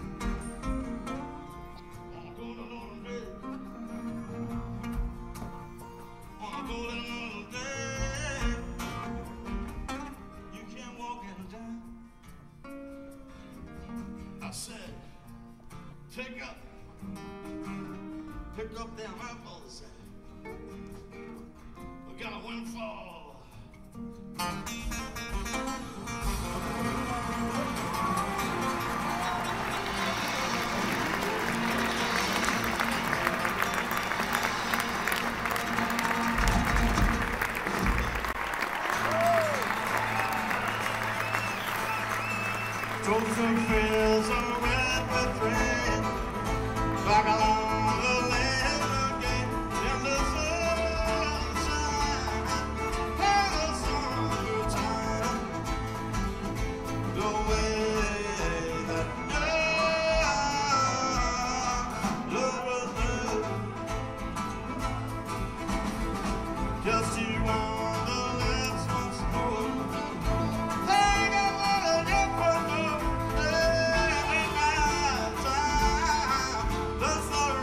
I said, pick up them apples. We got a windfall. Frozen fields are red with rain, back along the lane again, in the sunshine, and the summertime, the way that love was new. Just you on the lips once more. The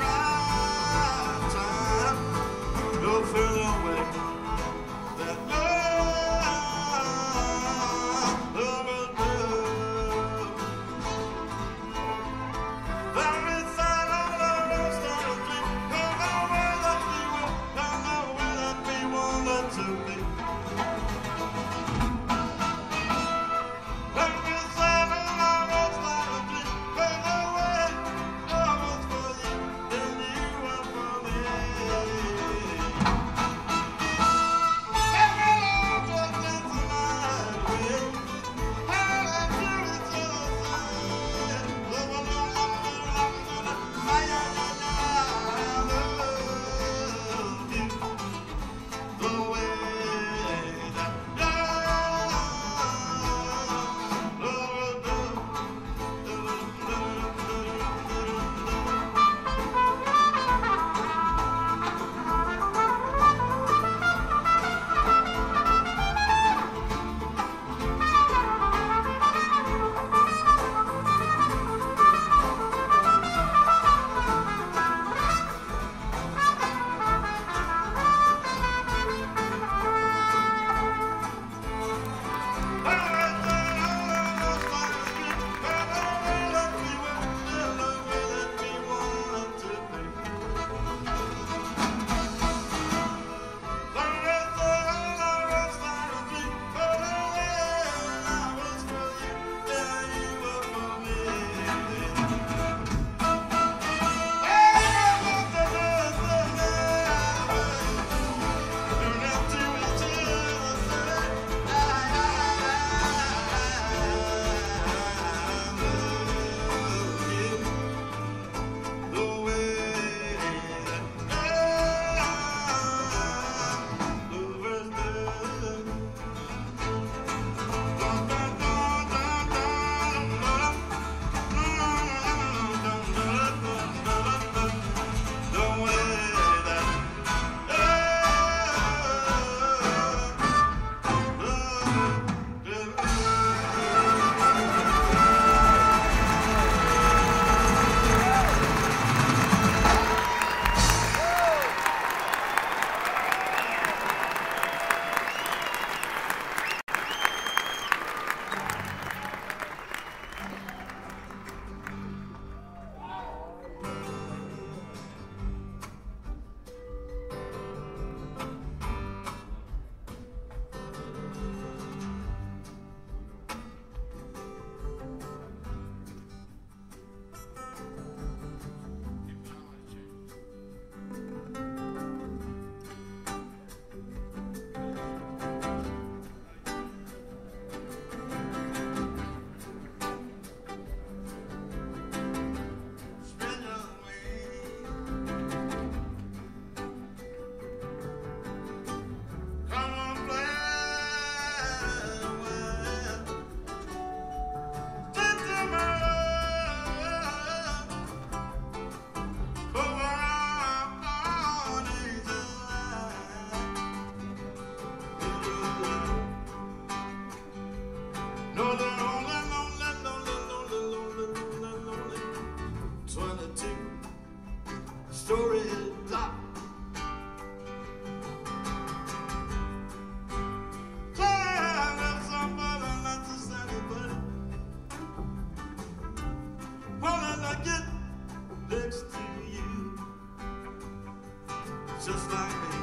just like me.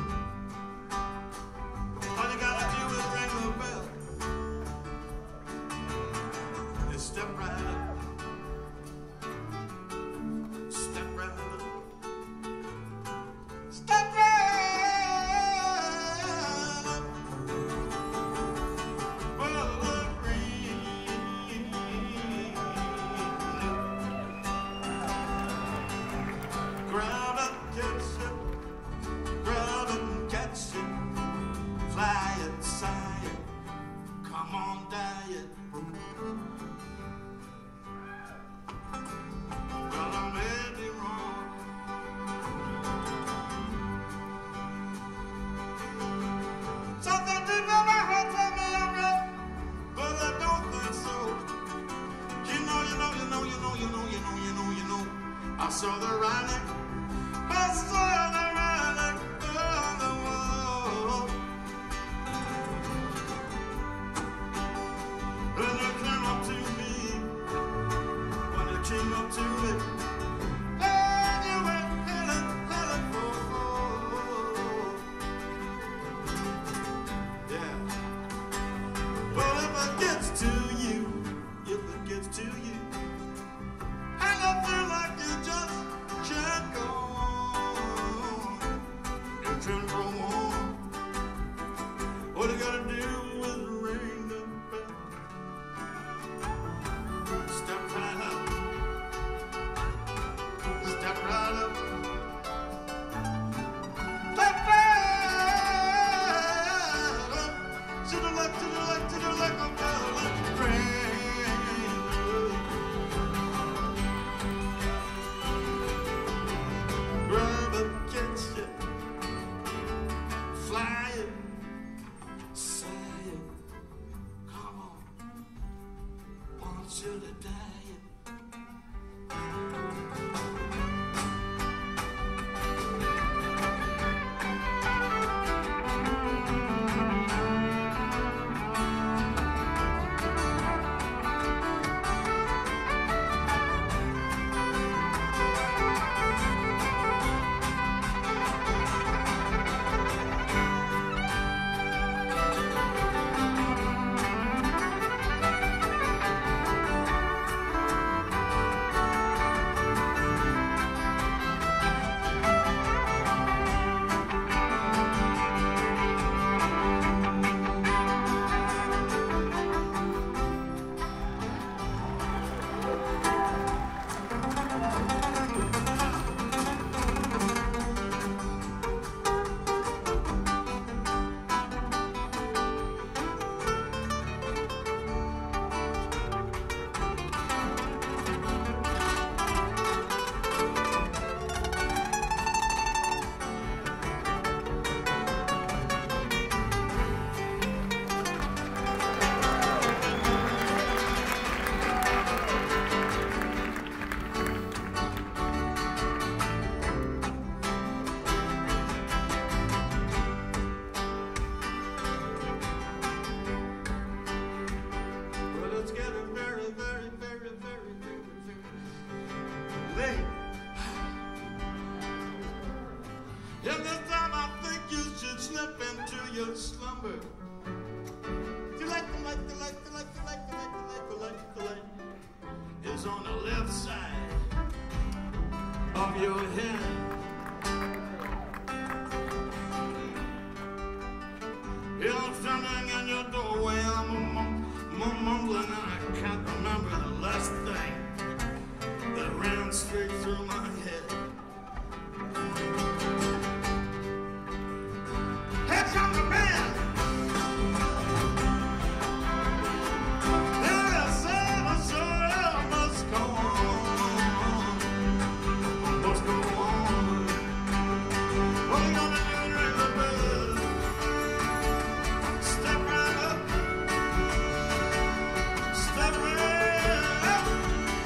All you gotta do is ring the bell. And step right up. Step right up. Step right up. For the green. Grab it, catch it. Grab it and catch it. Fly it, sigh it. Come on, die it. Well, I may be wrong. Something deep in my heart told me I'm right, but I don't think so. You know, I saw the writing. I saw the writing on the wall. When it came up to me, when it came up to me, and you went headed for. Yeah. Well, if it gets to you, and I feel like you just can't go on, you can go on. All you gotta do is ring the bell. Step right up. Step right up. Step right up. To the left, to the left, to the left, I'm gonna ring. Grab it, catch it, fly it, sigh it. Come on, want you to die it. Well, it's getting very, very, very, very, very, very late. And this time I think you should slip into your slumber. The light is on the left side of your head. You're standing in your doorway, I'm mumbling and I can't remember the last thing that ran straight through my head. Here comes the band! Yes, the show must go on. Must go on. What you gonna do? Ring the bell. Step right up. Step right up.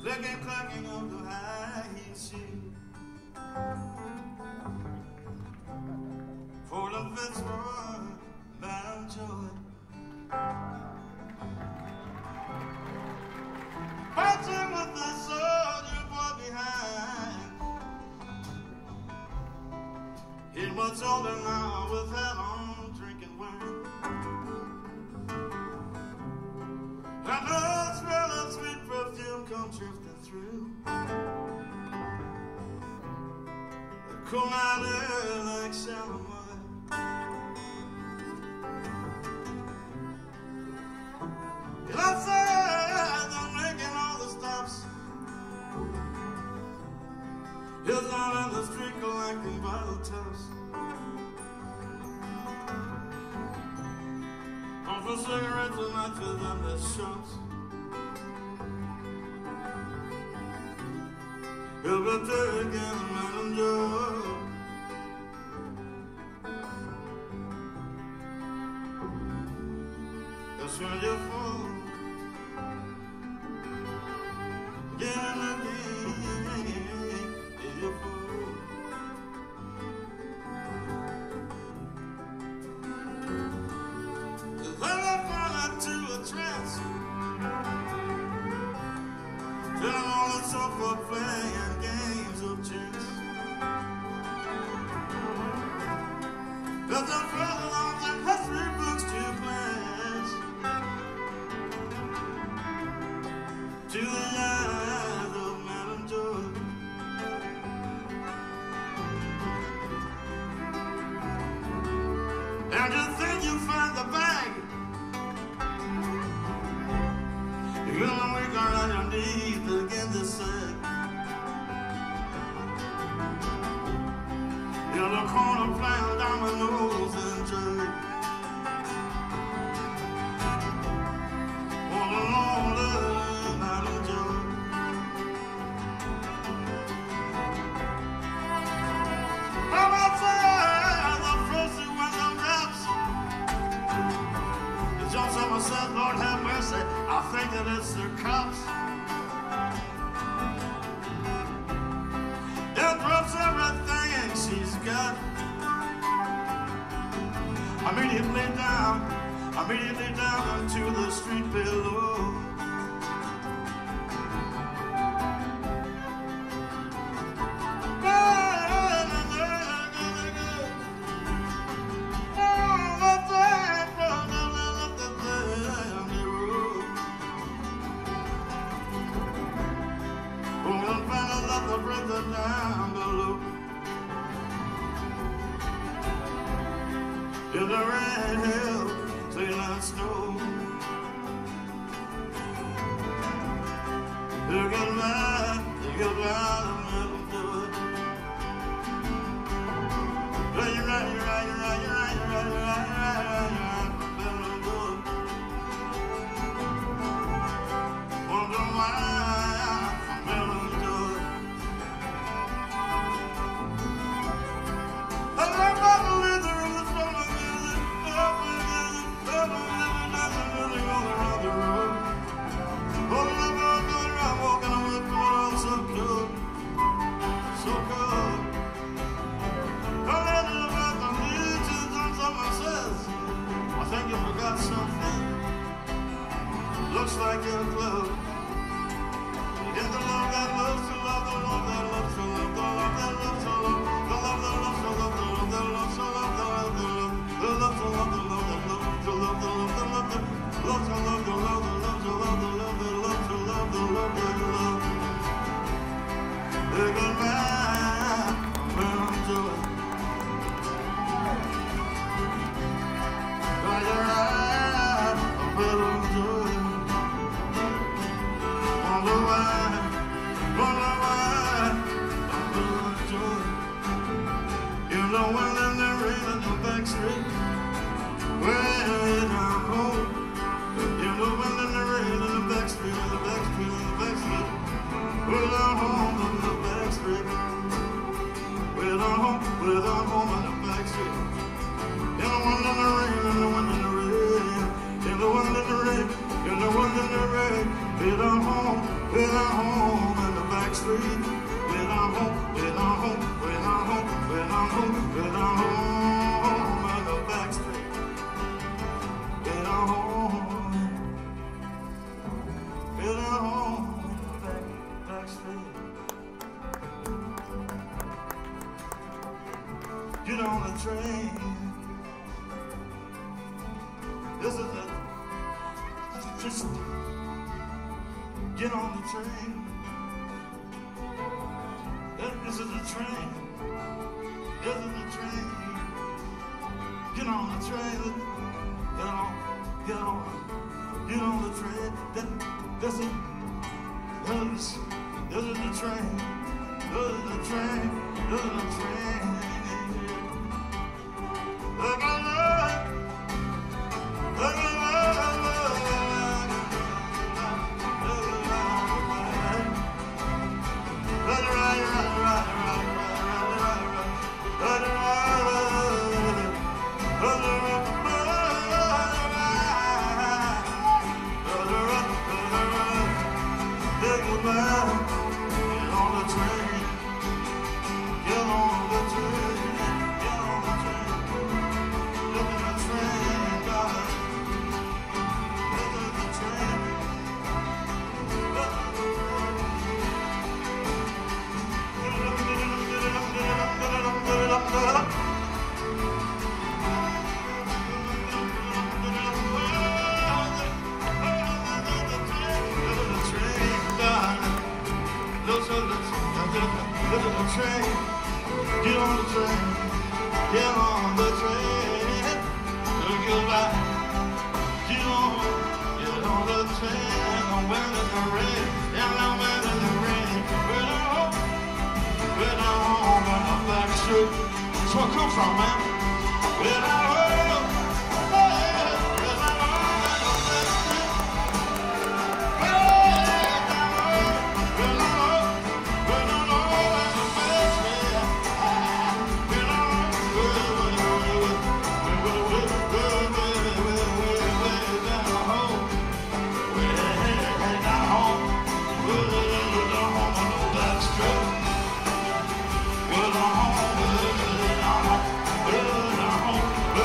Clicking, clacking of the high heel shoe. For the Fitzroy Madam Joy. Marching with the soldier boy behind. He's much older now with that on drinking wine. And the smell of sweet perfume comes drifting through. The cool night air like shallow wine. And outside, they're making all the stops. He's not in the street collecting bottle tops. On for cigarettes and matches and the shops. He'll be taking the Madam Joy. That's when you fall. Again and again, you fall. Then I fall into a trance. Then I'm on the sofa playing games of chance. Cause I'm further along than history books to plans. To the eyes of Madam Joy. And you think you find the bag. You're gonna wake on your knees, begin to sag. In the corner playing dominoes and drag. On the lonely Madam Joy. I'm outside the frosty window wraps. The John Summer said, Lord have mercy, I think that it's the cops. It drops everything she's got. Immediately down into the street below. Down below. In the red hill, daylight snow. You get mad, the Madam Joy. You're right, Madam Joy. Wonder why, Madam Joy. Looks like you're in love. In the love that loves to love, the love that loves to love, the love that loves to love, the love that loves to love, the love that loves to love, the love that loves to love, the love that loves to love, the love that loves to love, the love that loves to love, the love that loves to love, the love that loves to love, the love that loves. They're gonna buy Madam Joy. By your eyes, Madam Joy. Wonder why, Madam Joy. You know when in the rain in the back street, way down home. You know when in the rain in the back street, in the back street, in the back street, way down home in the back street, way down home in the back street. In the wind in the rain, in the wind in the rain, in the wind in the rain, in the wind in the rain, way down home. We're not home in the back street. We're not home, we're not home, we're not home, we're not home, we're not home in the back street. We're not home, we're not home in the back street. Get on the train. This is a just get on the train. This is a train. This is a train. Get on the train. Get on. Get on. Get on the train. This is the train. This is the train. This is the train. Look at that. Look at that. Train, get on the train, get on the train, goodbye, get on the train, I'm wearing the rain, and I'm wearing the rain, we're not home on the back street, that's where I come from, man, we're not home, we're not home.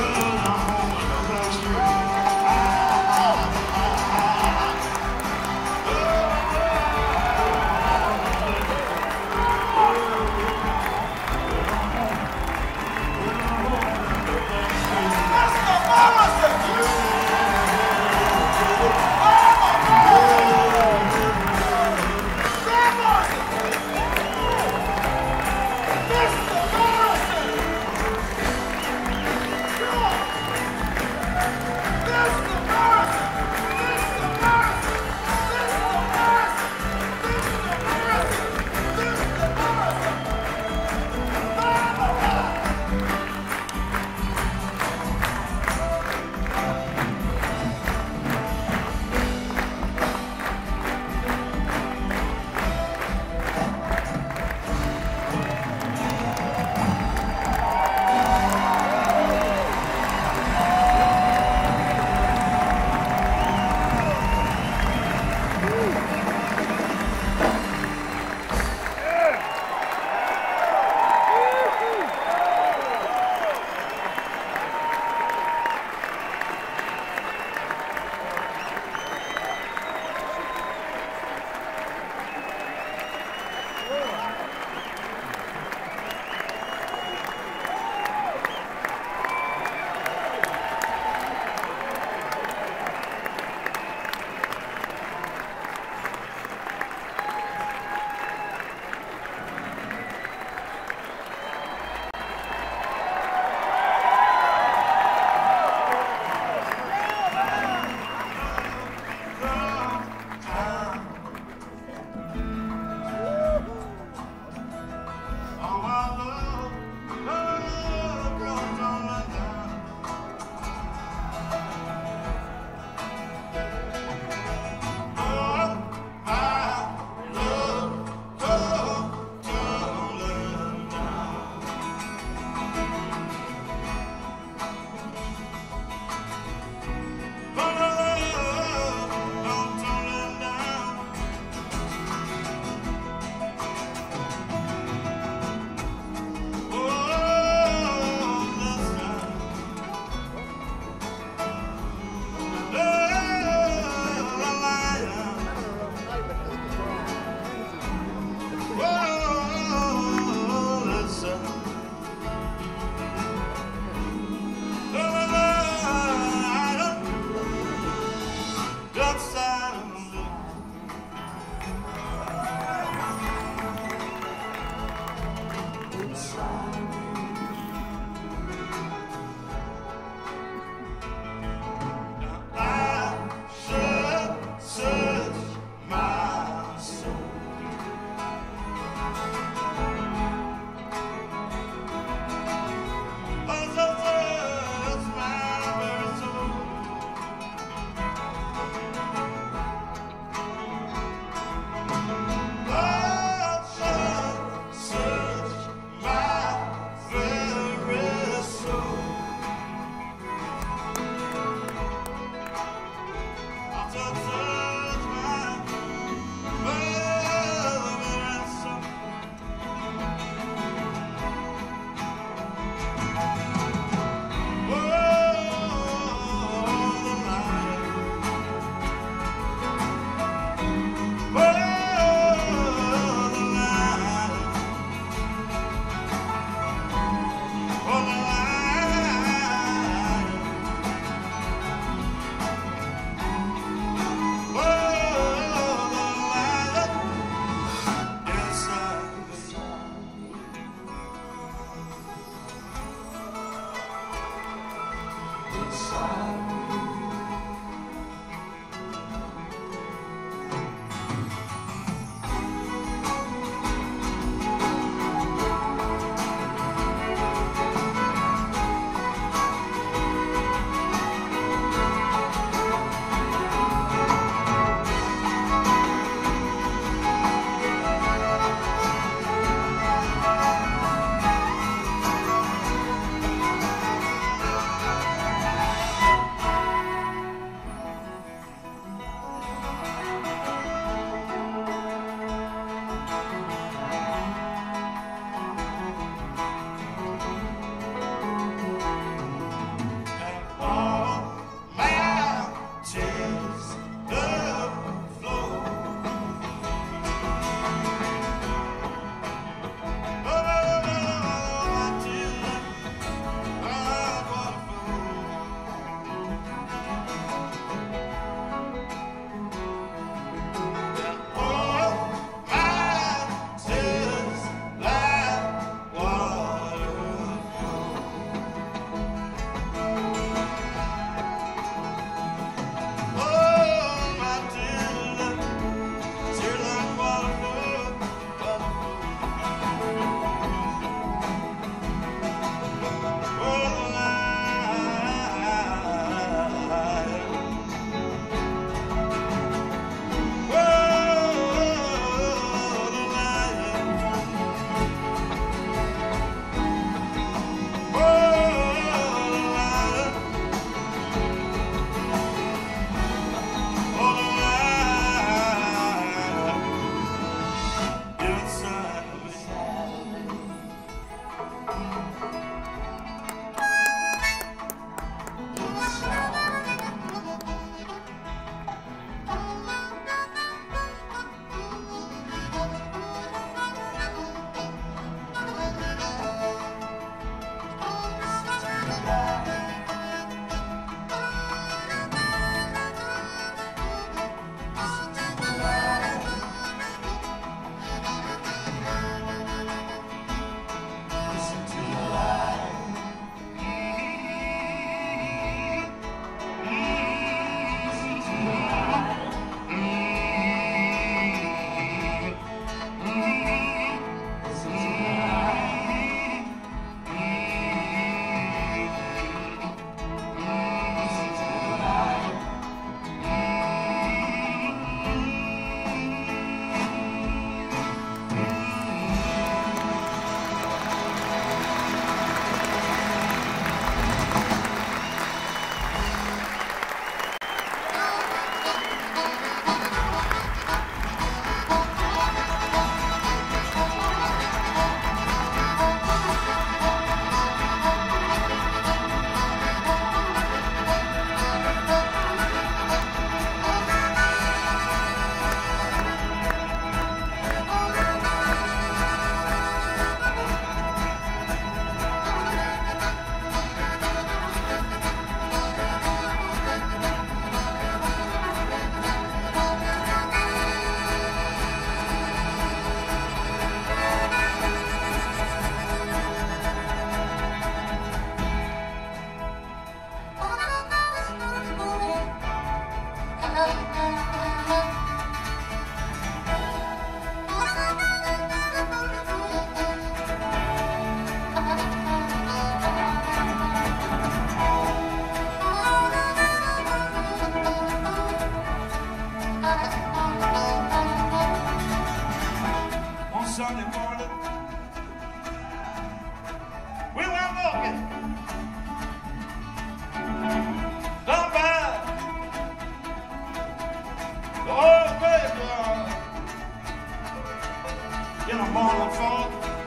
morning fall.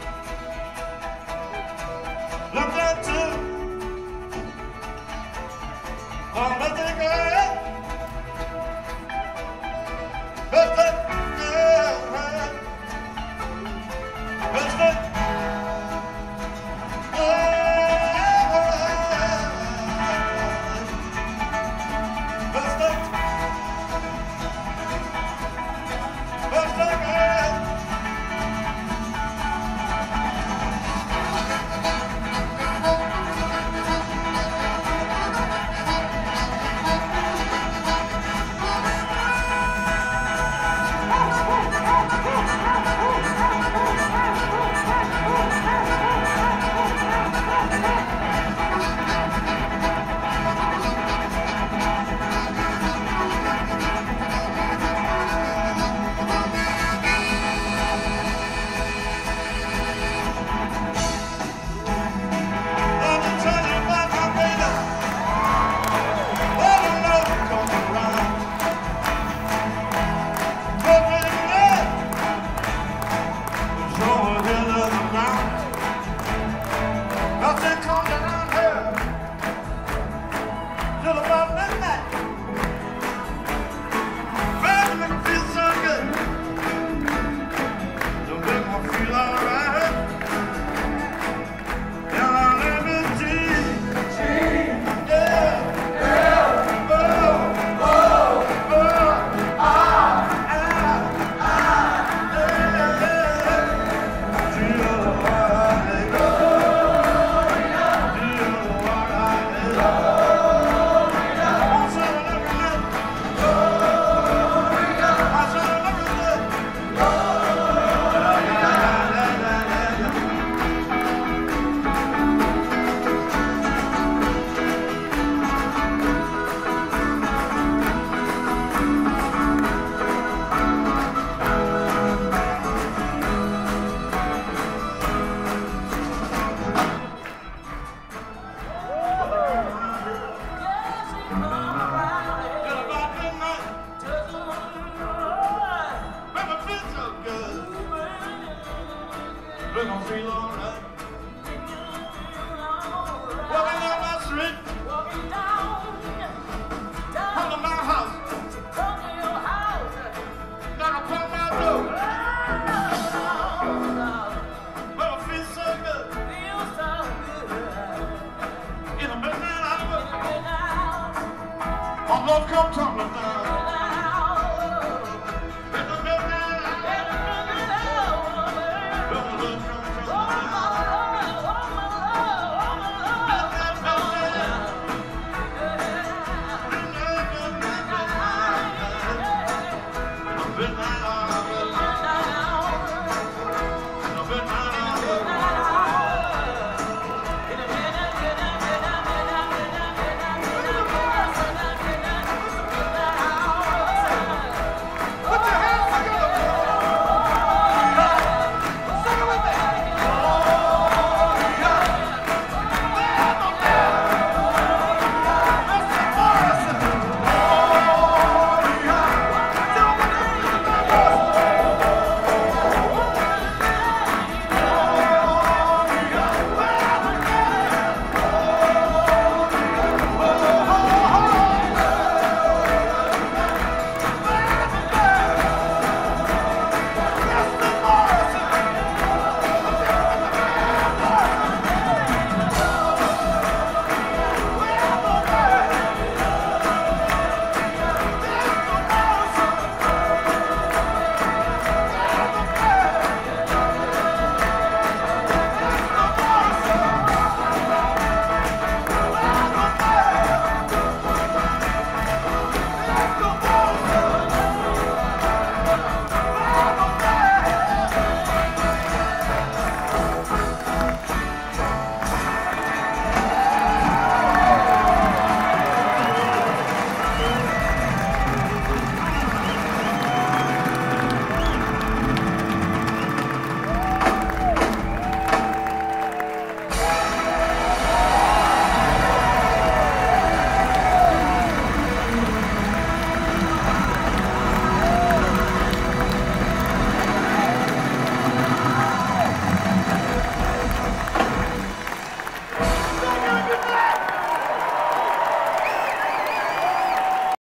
Look at you. Oh, let it go. Let it go. Let it we're gonna feel alright. Walking down my street, Walking down come to my house, come to your house. knock upon my door. Oh, We're gonna feel so good feel so good. in the midnight hour. Midnight, My love come tumbling down. midnight, In the midnight hour, midnight, my love come tumbling oh, down. my love, oh, my love, oh, my love. Midnight hour.